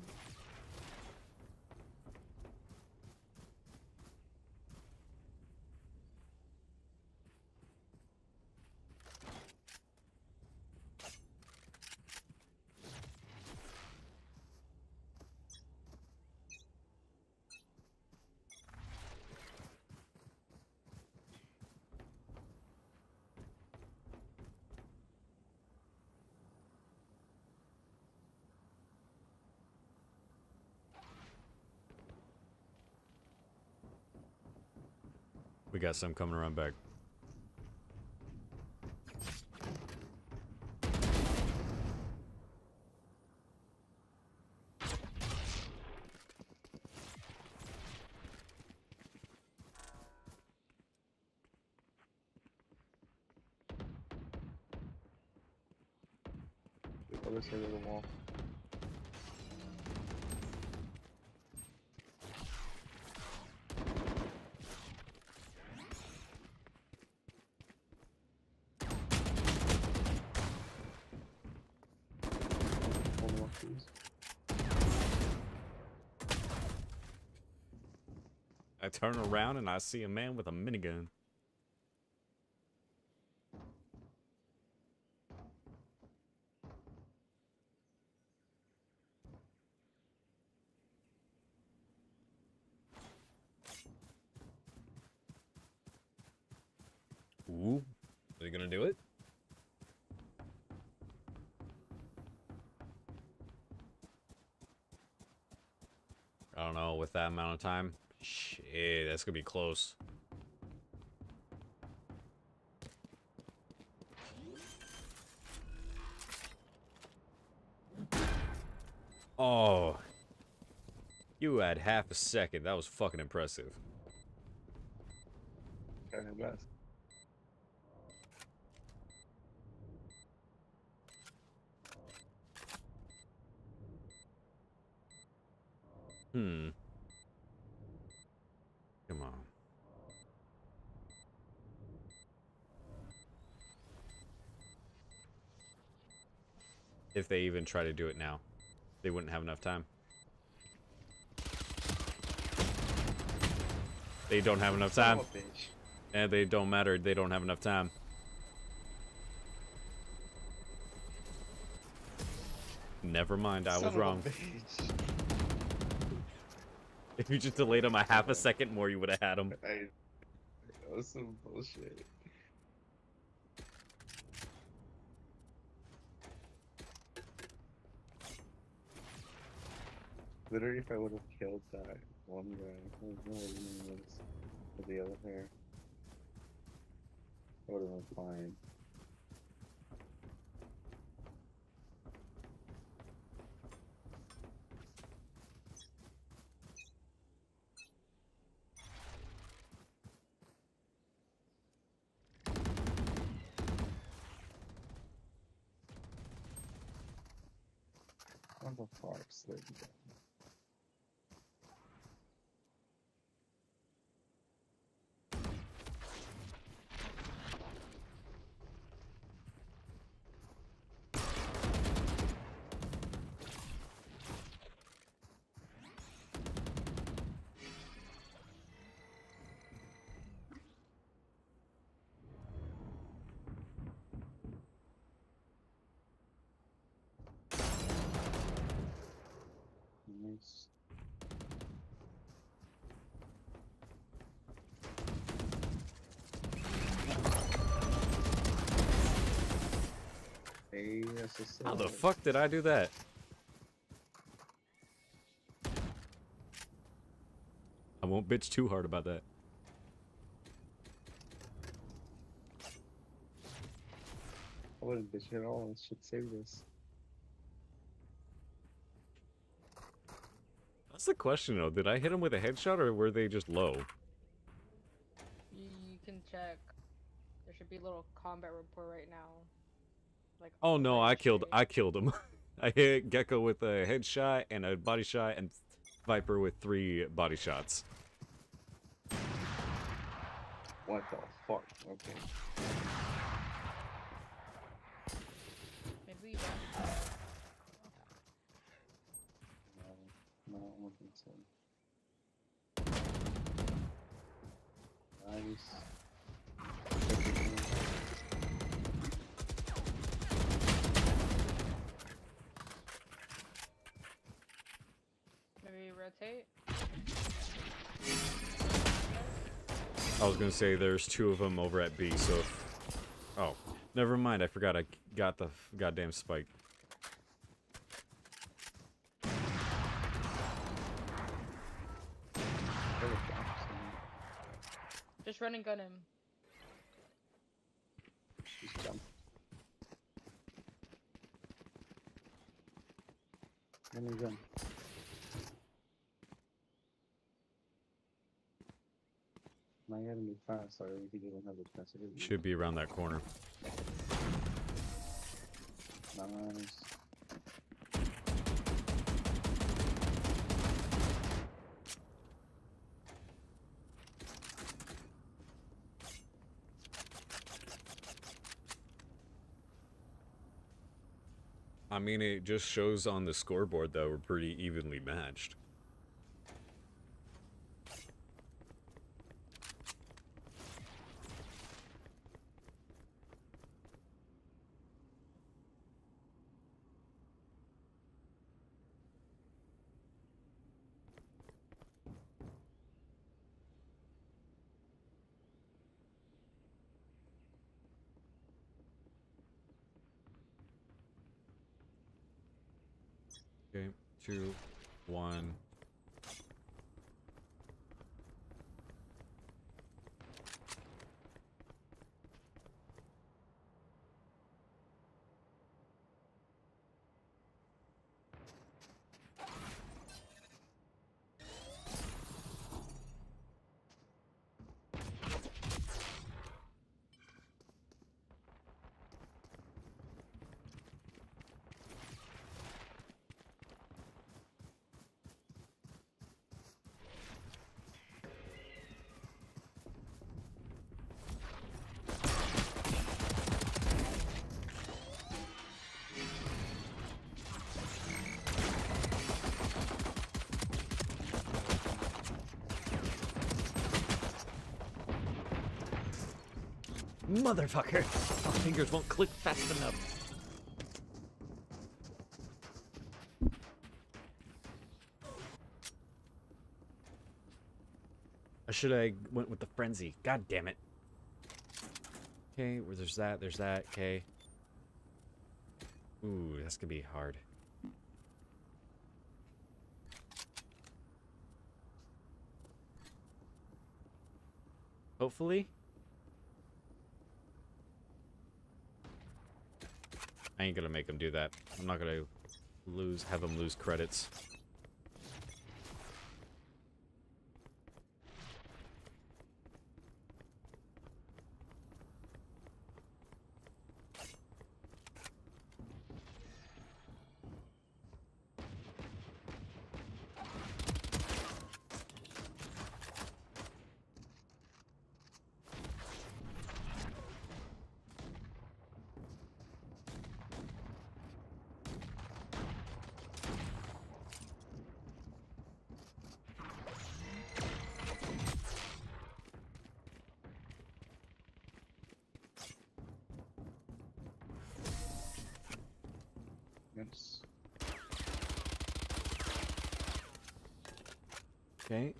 We got some coming around back. The other side of the wall. One more, please. I turn around and I see a man with a minigun. Ooh, are they gonna do it? I don't know, with that amount of time, Shit, that's gonna be close. Oh. You had half a second. That was fucking impressive. Trying my best. Hmm. Come on. If they even try to do it now, they wouldn't have enough time. They don't have enough time. Oh, bitch. And they don't matter. They don't have enough time. Never mind. I Son was of a wrong. bitch. If you just delayed him a half a second more, you would have had him. I, that was some bullshit. Literally, if I would have killed that one guy, I don't know what his name was, with the other hair, I would have been fine. What the fuck, slid down? Nice. Hey, that's a How the save. fuck did I do that? I won't bitch too hard about that. I wouldn't bitch at all. It should save this. That's the question though. Did I hit him with a headshot or were they just low? You, you can check. There should be a little combat report right now. Like. Oh on the no, I killed registry. I killed him. I hit Gecko with a headshot and a body shot and Viper with three body shots. What the fuck? Okay. Maybe we don't. No, no, I don't think so. Nice. Maybe rotate. I was gonna say there's two of them over at B, so if... Oh, never mind, I forgot I got the goddamn spike. Just run and gun him. Just jump. Let me jump. My enemy fast, so I don't think he don't have the chance to hit me. Should be around that corner. Nice. I mean, it just shows on the scoreboard that we're pretty evenly matched. Okay, two, one. Motherfucker! My fingers won't click fast enough. Or should I went with the frenzy? God damn it. Okay, where there's that, there's that, okay. Ooh, that's gonna be hard. Hopefully. I ain't gonna make him do that. I'm not gonna lose, have him lose credits. Yes. Okay.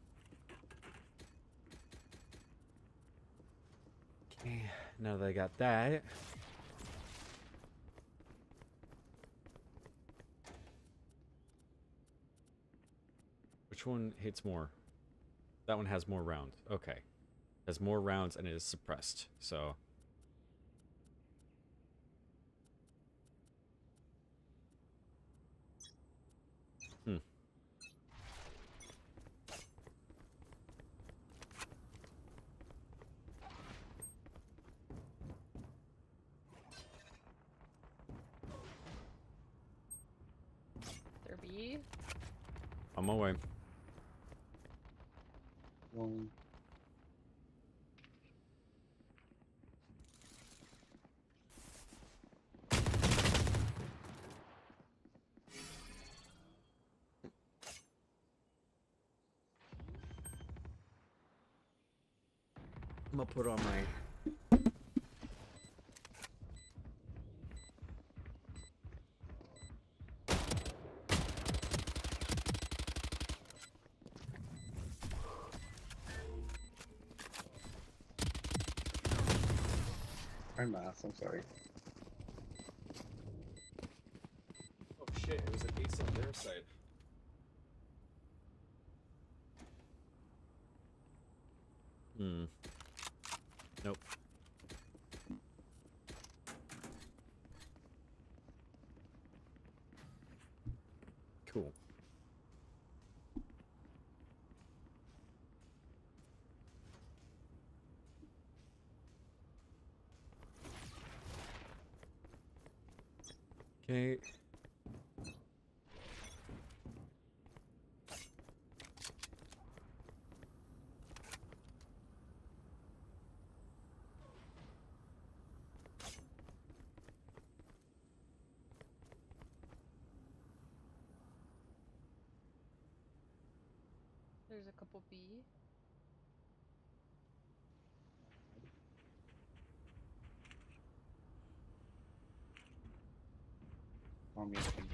Okay, now that I got that. Which one hits more? That one has more rounds. Okay. Has more rounds and it is suppressed, so. Hmm. There be. On my way. One. I'm gonna put on my. I'm ass, I'm sorry. Oh shit, it was an ace on their side. Hmm. Nope. Cool. Okay. There's a couple B. On me, I think.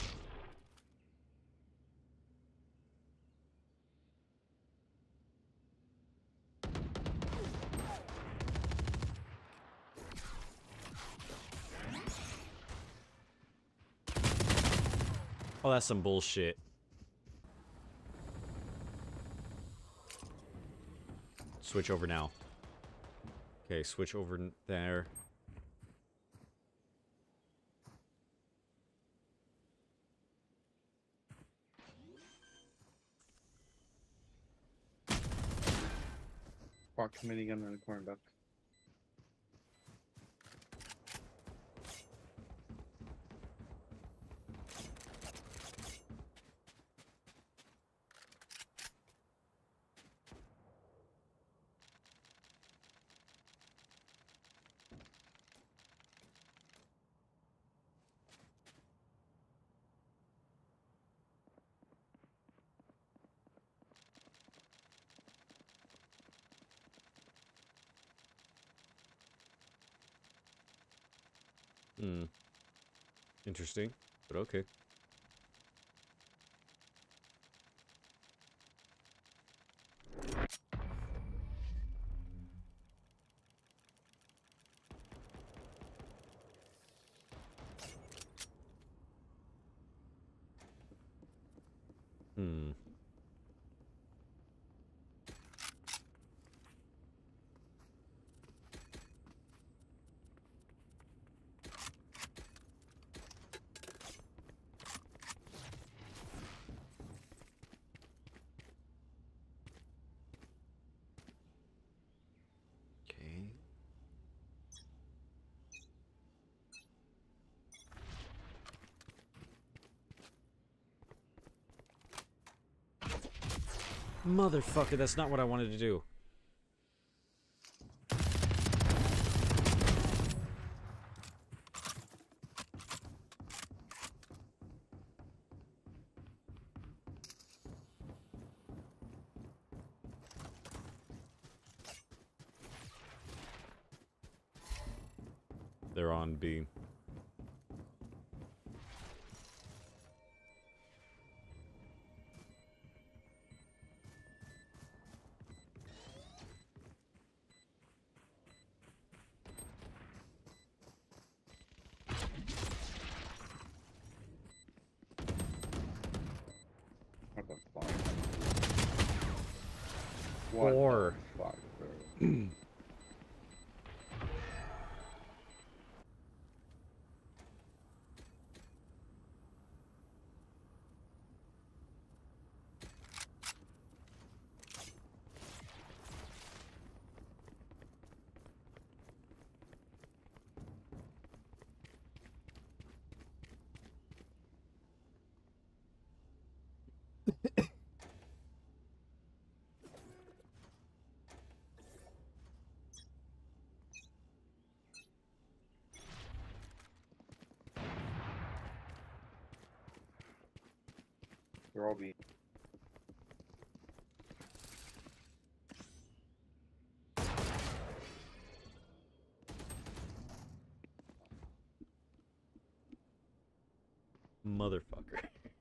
Oh, that's some bullshit. Switch over now. Okay, switch over n- there. Fuck, minigun in the corner duck. Hmm. Interesting, but okay. Hmm. Okay. Motherfucker, that's not what I wanted to do. They're on B. What the fuck? What Four. the fuck, bro? They're all being. Motherfucker.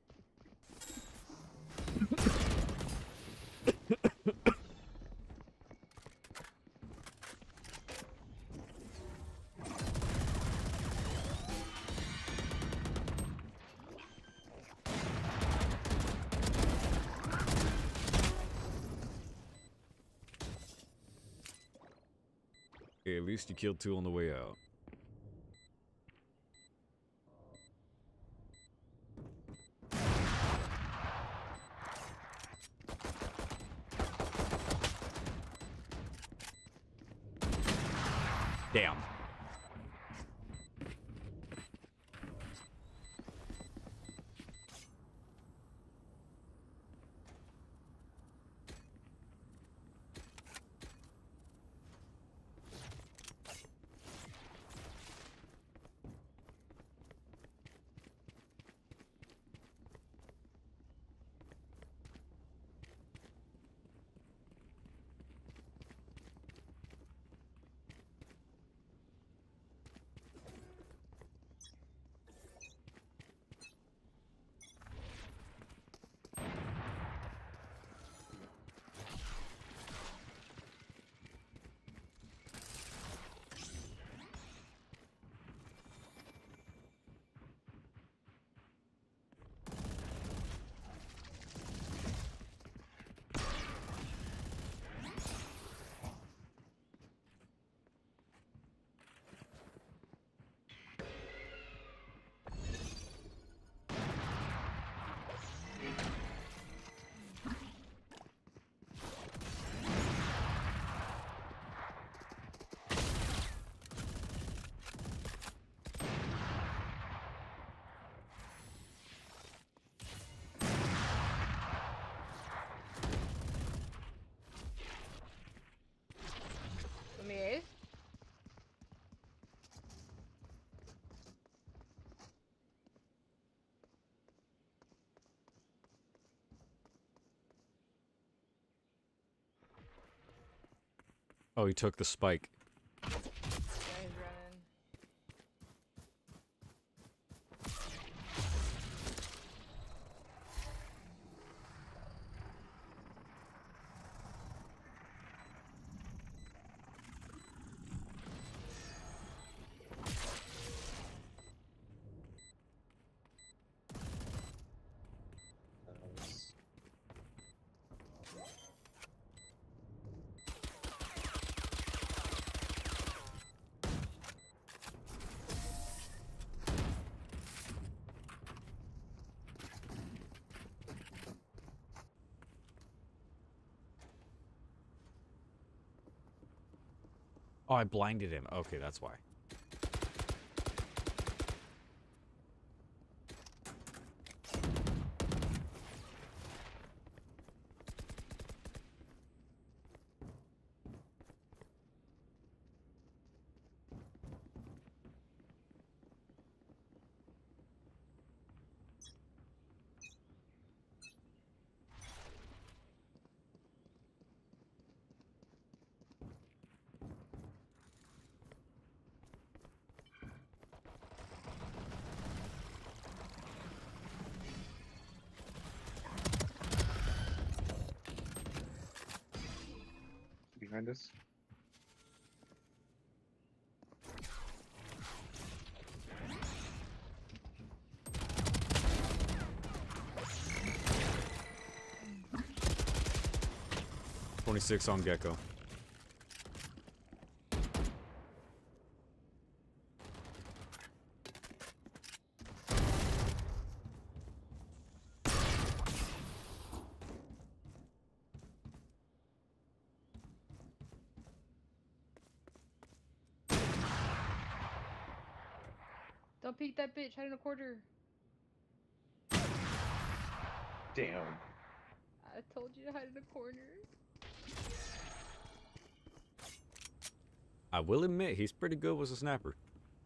Okay, at least you killed two on the way out. Damn. Let me ace. Oh, he took the spike. Yeah, he's running. Oh, I blinded him. Okay, that's why. Behind us. twenty-six on Gecko. Don't peek that bitch. Hide in a corner. Damn. I told you to hide in a corner. I will admit, he's pretty good with a sniper.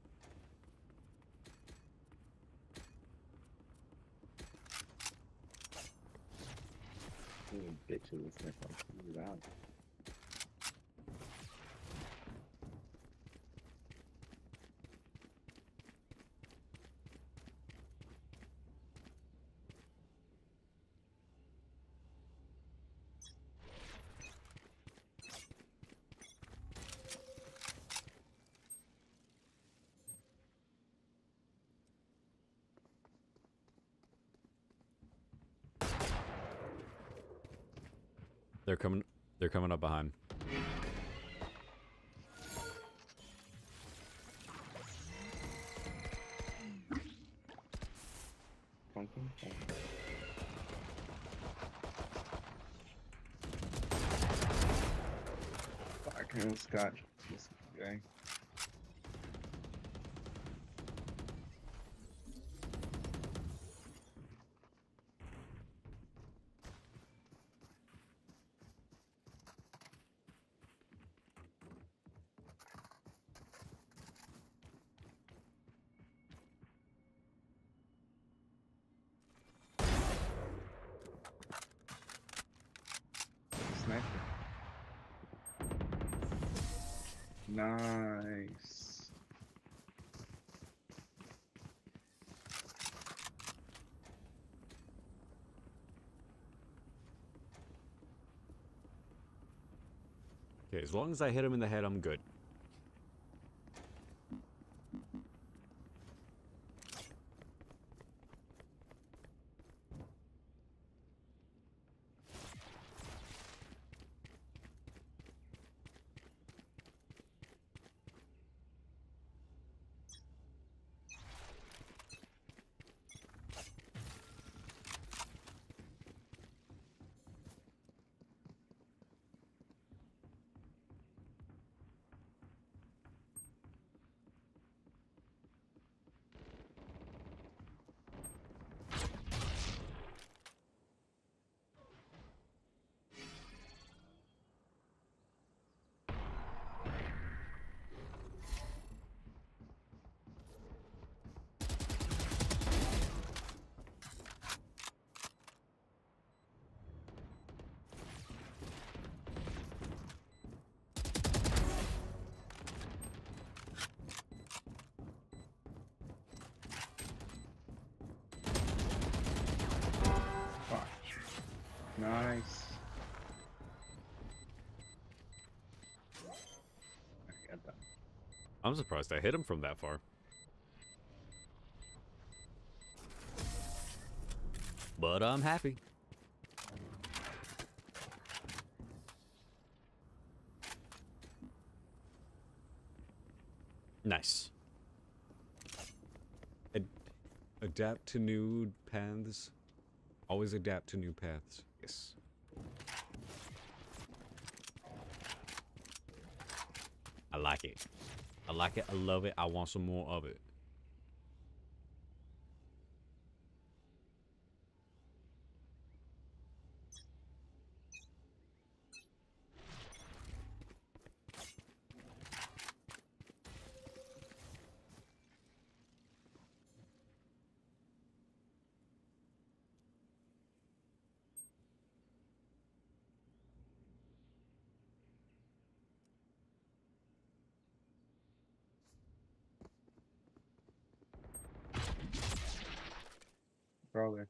Little bitches. They're fucking it out. They're coming. They're coming up behind. Pumpkin? Fuck him, Scott. This guy. Sniper. Nice. Okay, as long as I hit him in the head, I'm good. Fuck. Nice. I got that. I'm surprised I hit him from that far. But I'm happy. Nice. Ad adapt to new paths. Always adapt to new paths. Yes. I like it. I like it. I love it. I want some more of it. Probably.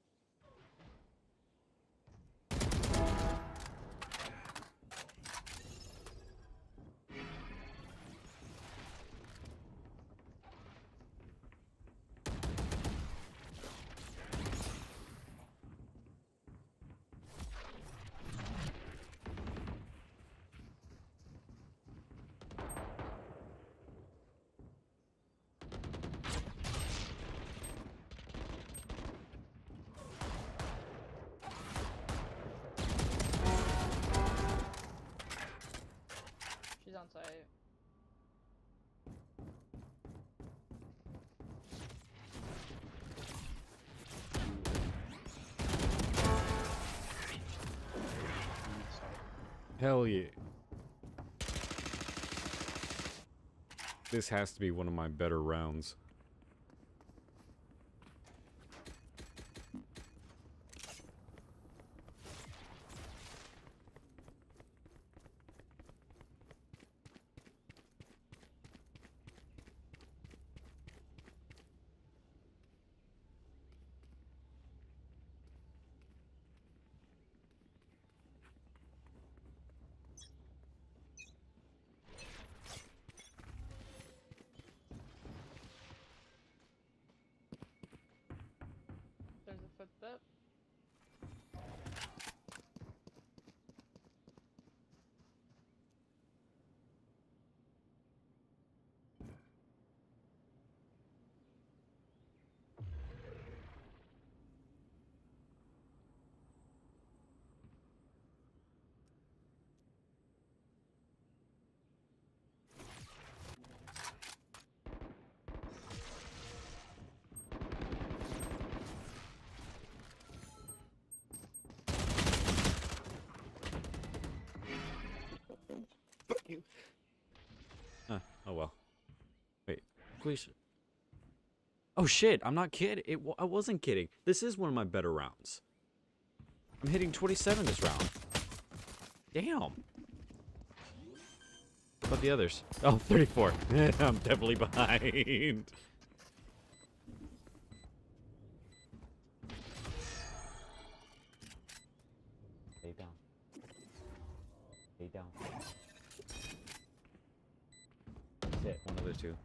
She's on site. Hell yeah. This has to be one of my better rounds. There's a footstep. Huh. Oh well. Wait. Please. Oh shit! I'm not kidding. It. I wasn't kidding. This is one of my better rounds. I'm hitting twenty-seven this round. Damn. What about the others? Oh, thirty-four. I'm definitely behind. Stay down. Stay down. That's it. One of the two.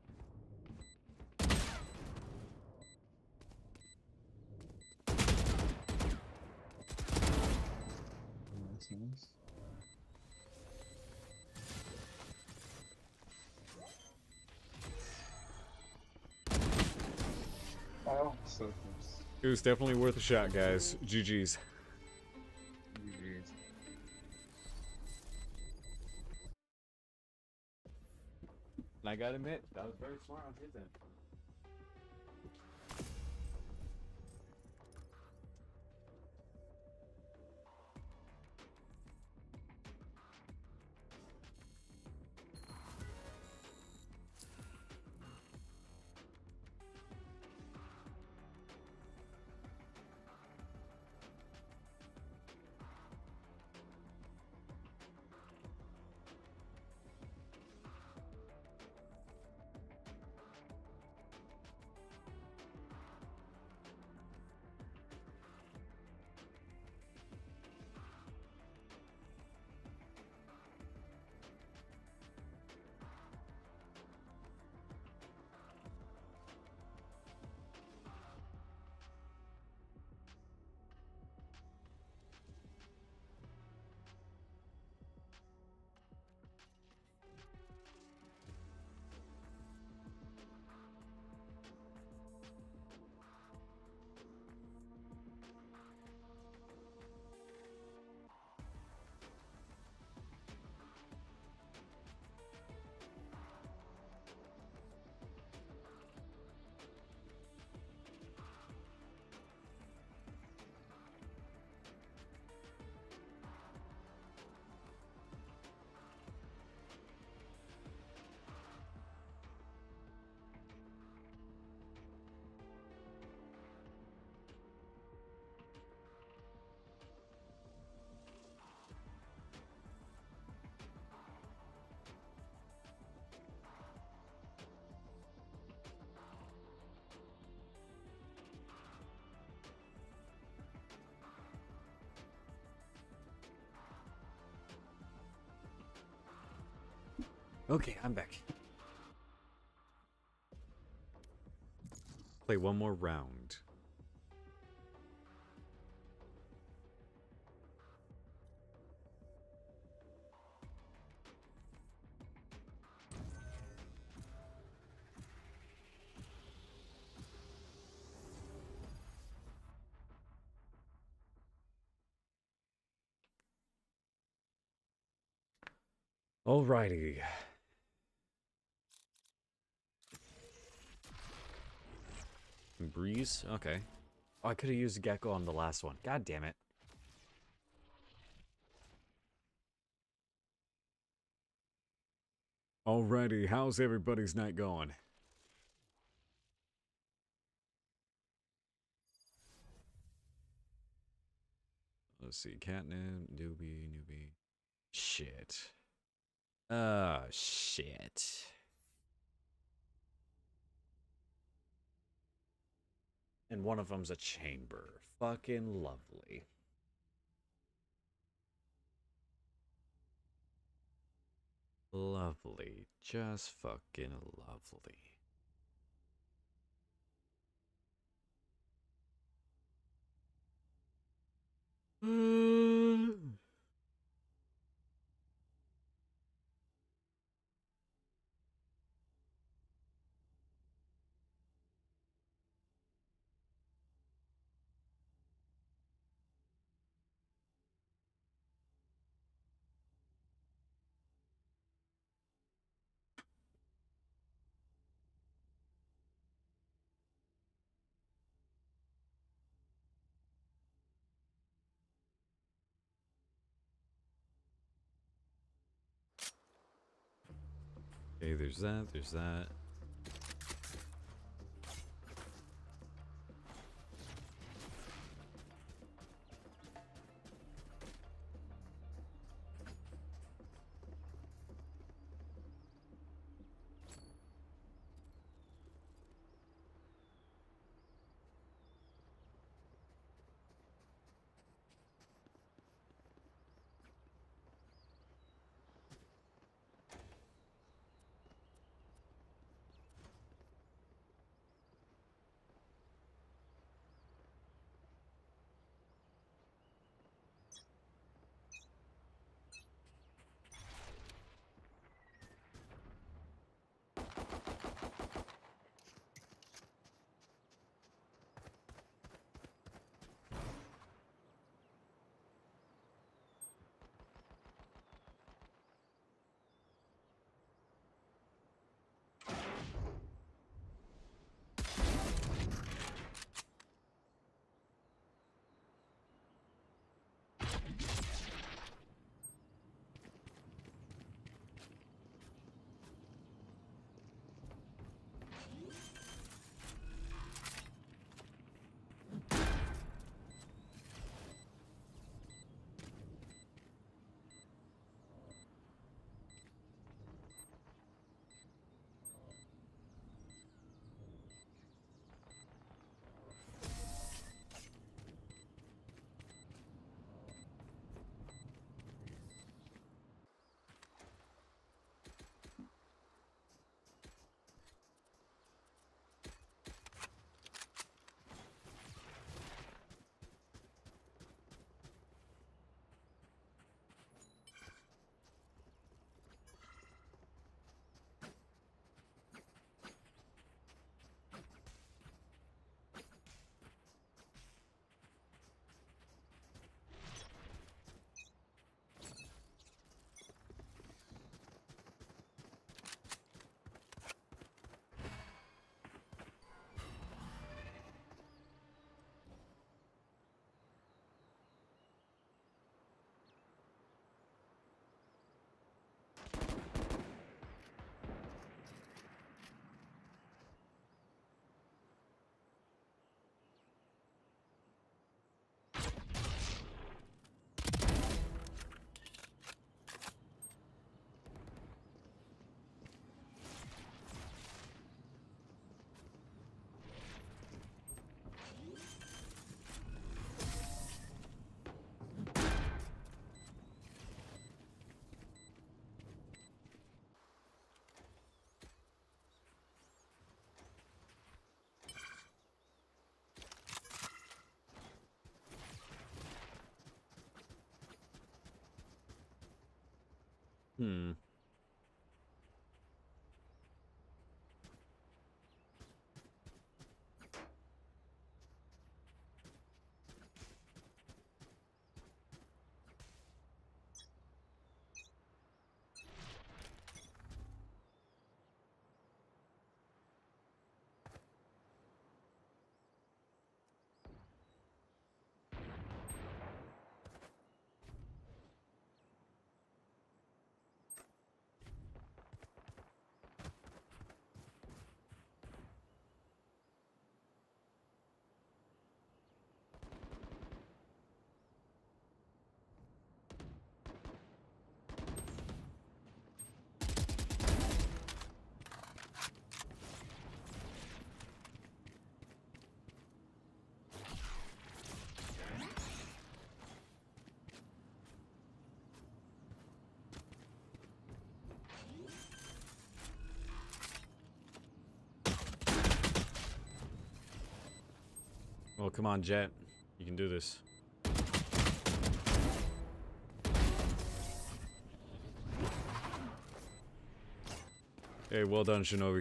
Nice, nice. Oh, so close. It was definitely worth a shot, guys. G G's. G Gs. And I gotta admit, that was very smart on his end. Okay, I'm back. Play one more round. Alrighty. Breeze? Okay. Oh, I could have used Gecko on the last one. God damn it. Alrighty, how's everybody's night going? Let's see, catnip, newbie, newbie. Shit. Oh, shit. And one of them's a chamber. Fucking lovely. Lovely. Just fucking lovely. Okay, there's that, there's that. Hmm. Well, come on, Jet. You can do this. Hey, well done, Shinobi.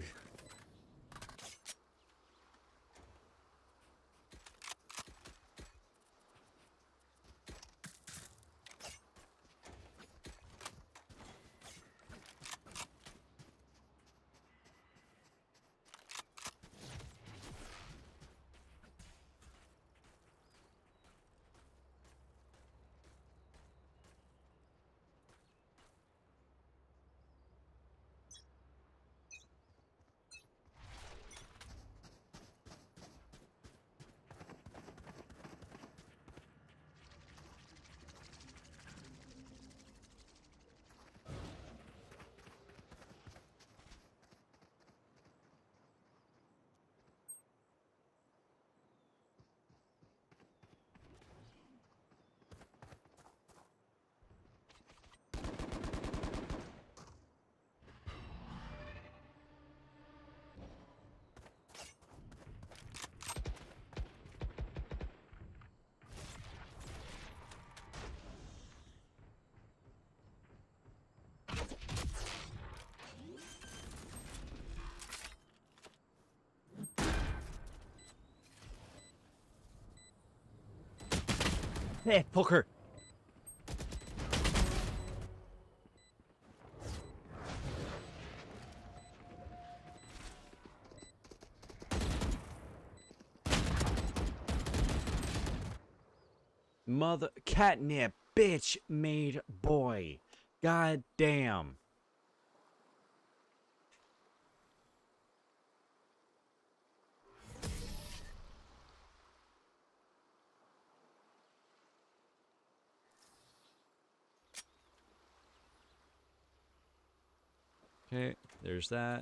Hey, poker. Mother catnip bitch made boy. God damn. Okay, there's that.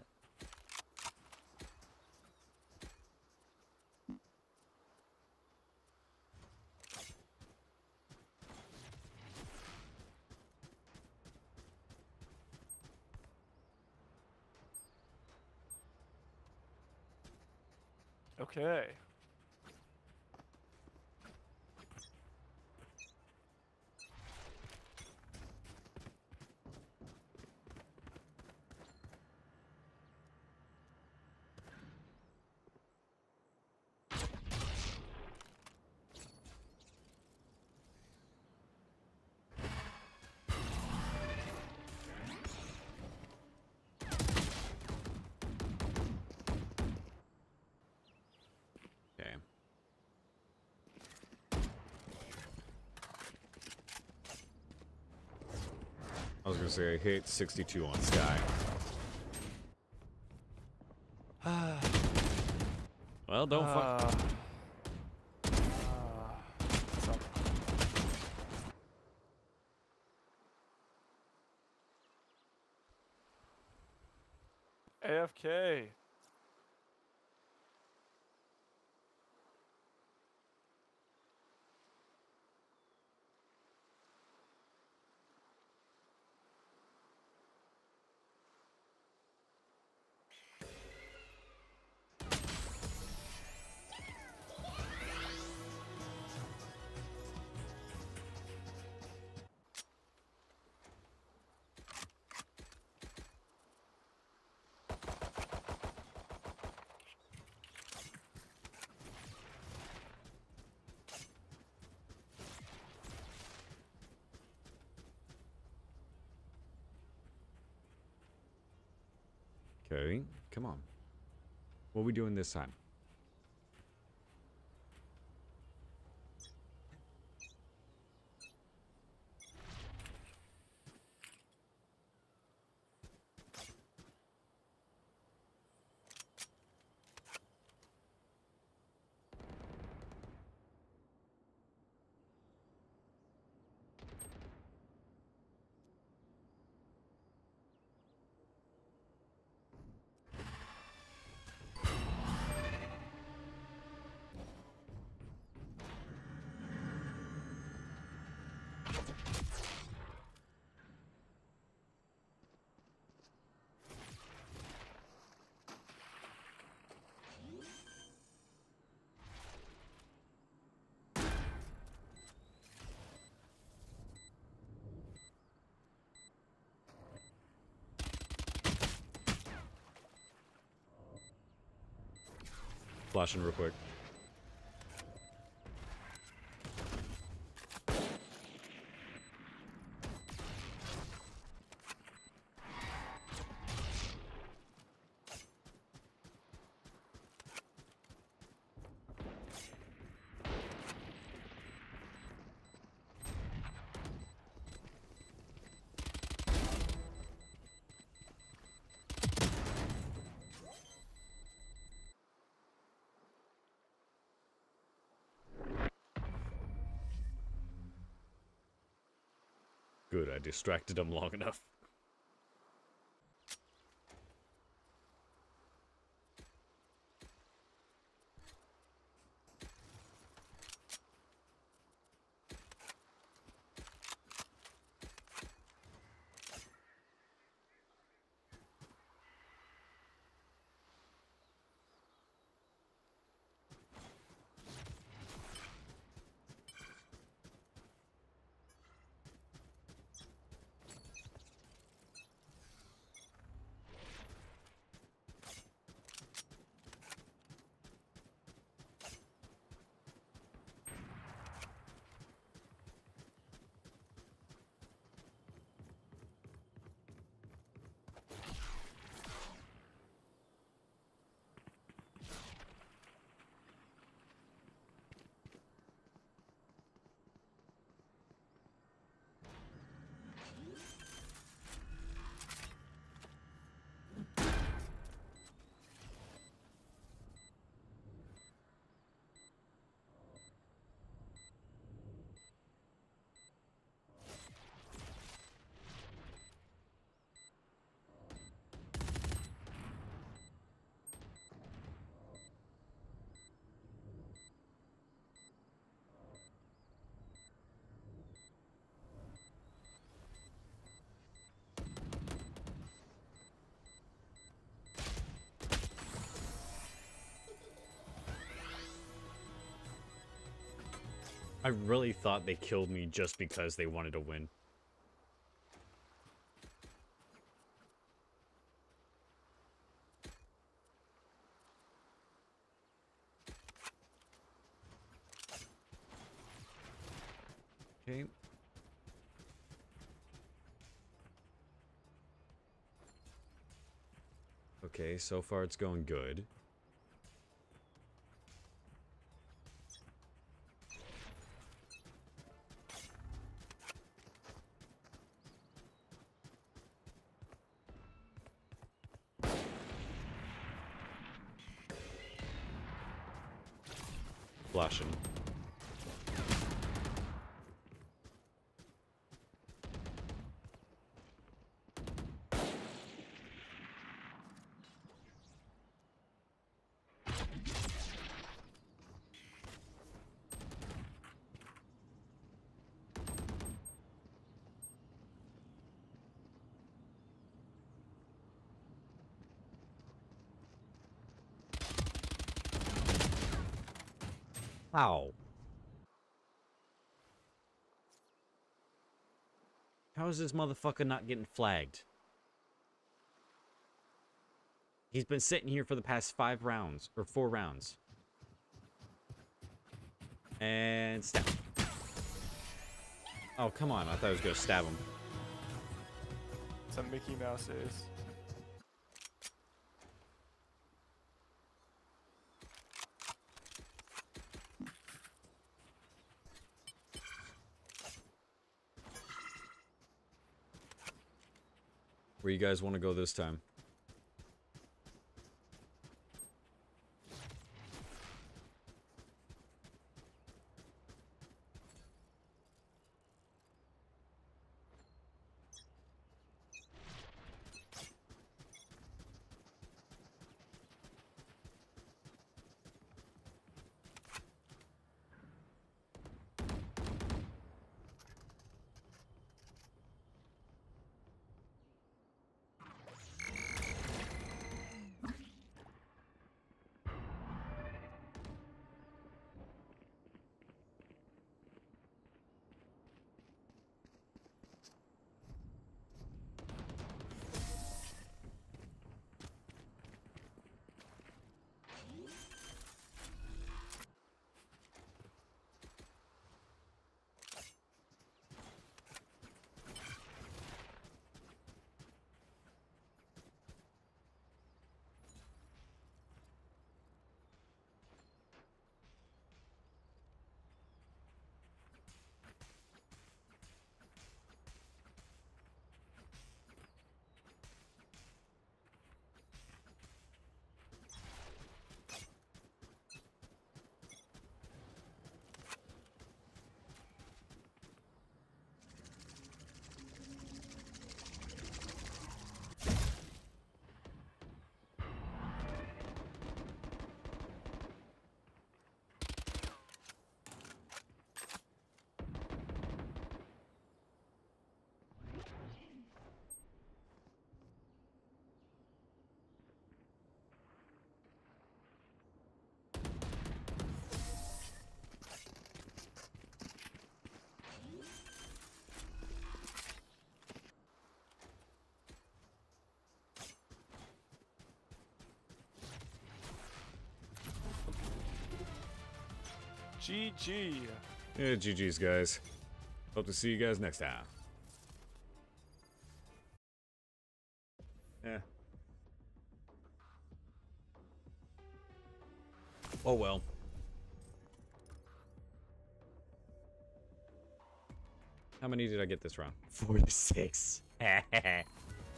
Okay. Okay. I was gonna say I hit sixty-two on Sky. Well, don't uh, fuck. uh, so- A F K. Okay, come on. What are we doing this time? Flashing real quick. Good, I distracted him long enough. I really thought they killed me just because they wanted to win. Okay. Okay, so far it's going good. Flashing. How? How is this motherfucker not getting flagged? He's been sitting here for the past five rounds, or four rounds. And stab. Oh, come on. I thought I was going to stab him. Some Mickey Mouse is. Where you guys want to go this time? G G. Yeah, G G's, guys. Hope to see you guys next time. Yeah. Oh well. How many did I get this round? forty-six. What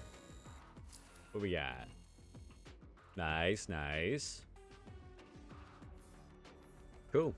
we got? Nice, nice. Cool.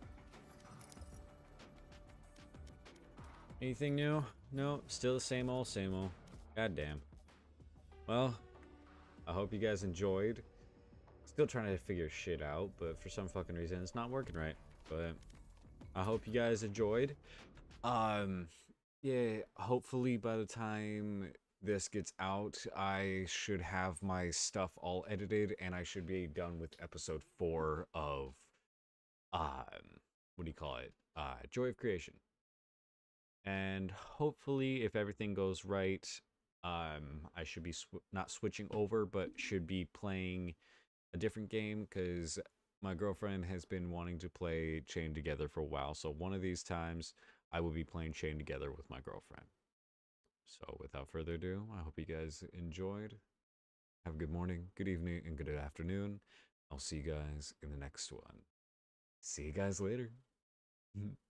Anything new? No, still the same old, same old. God damn. Well, I hope you guys enjoyed. Still trying to figure shit out, but for some fucking reason it's not working right. But I hope you guys enjoyed. Um, yeah, hopefully by the time this gets out, I should have my stuff all edited and I should be done with episode four of, um, what do you call it? Uh, Joy of Creation. And hopefully, if everything goes right, um, I should be sw not switching over, but should be playing a different game because my girlfriend has been wanting to play Chained Together for a while. So one of these times, I will be playing Chained Together with my girlfriend. So without further ado, I hope you guys enjoyed. Have a good morning, good evening, and good afternoon. I'll see you guys in the next one. See you guys later.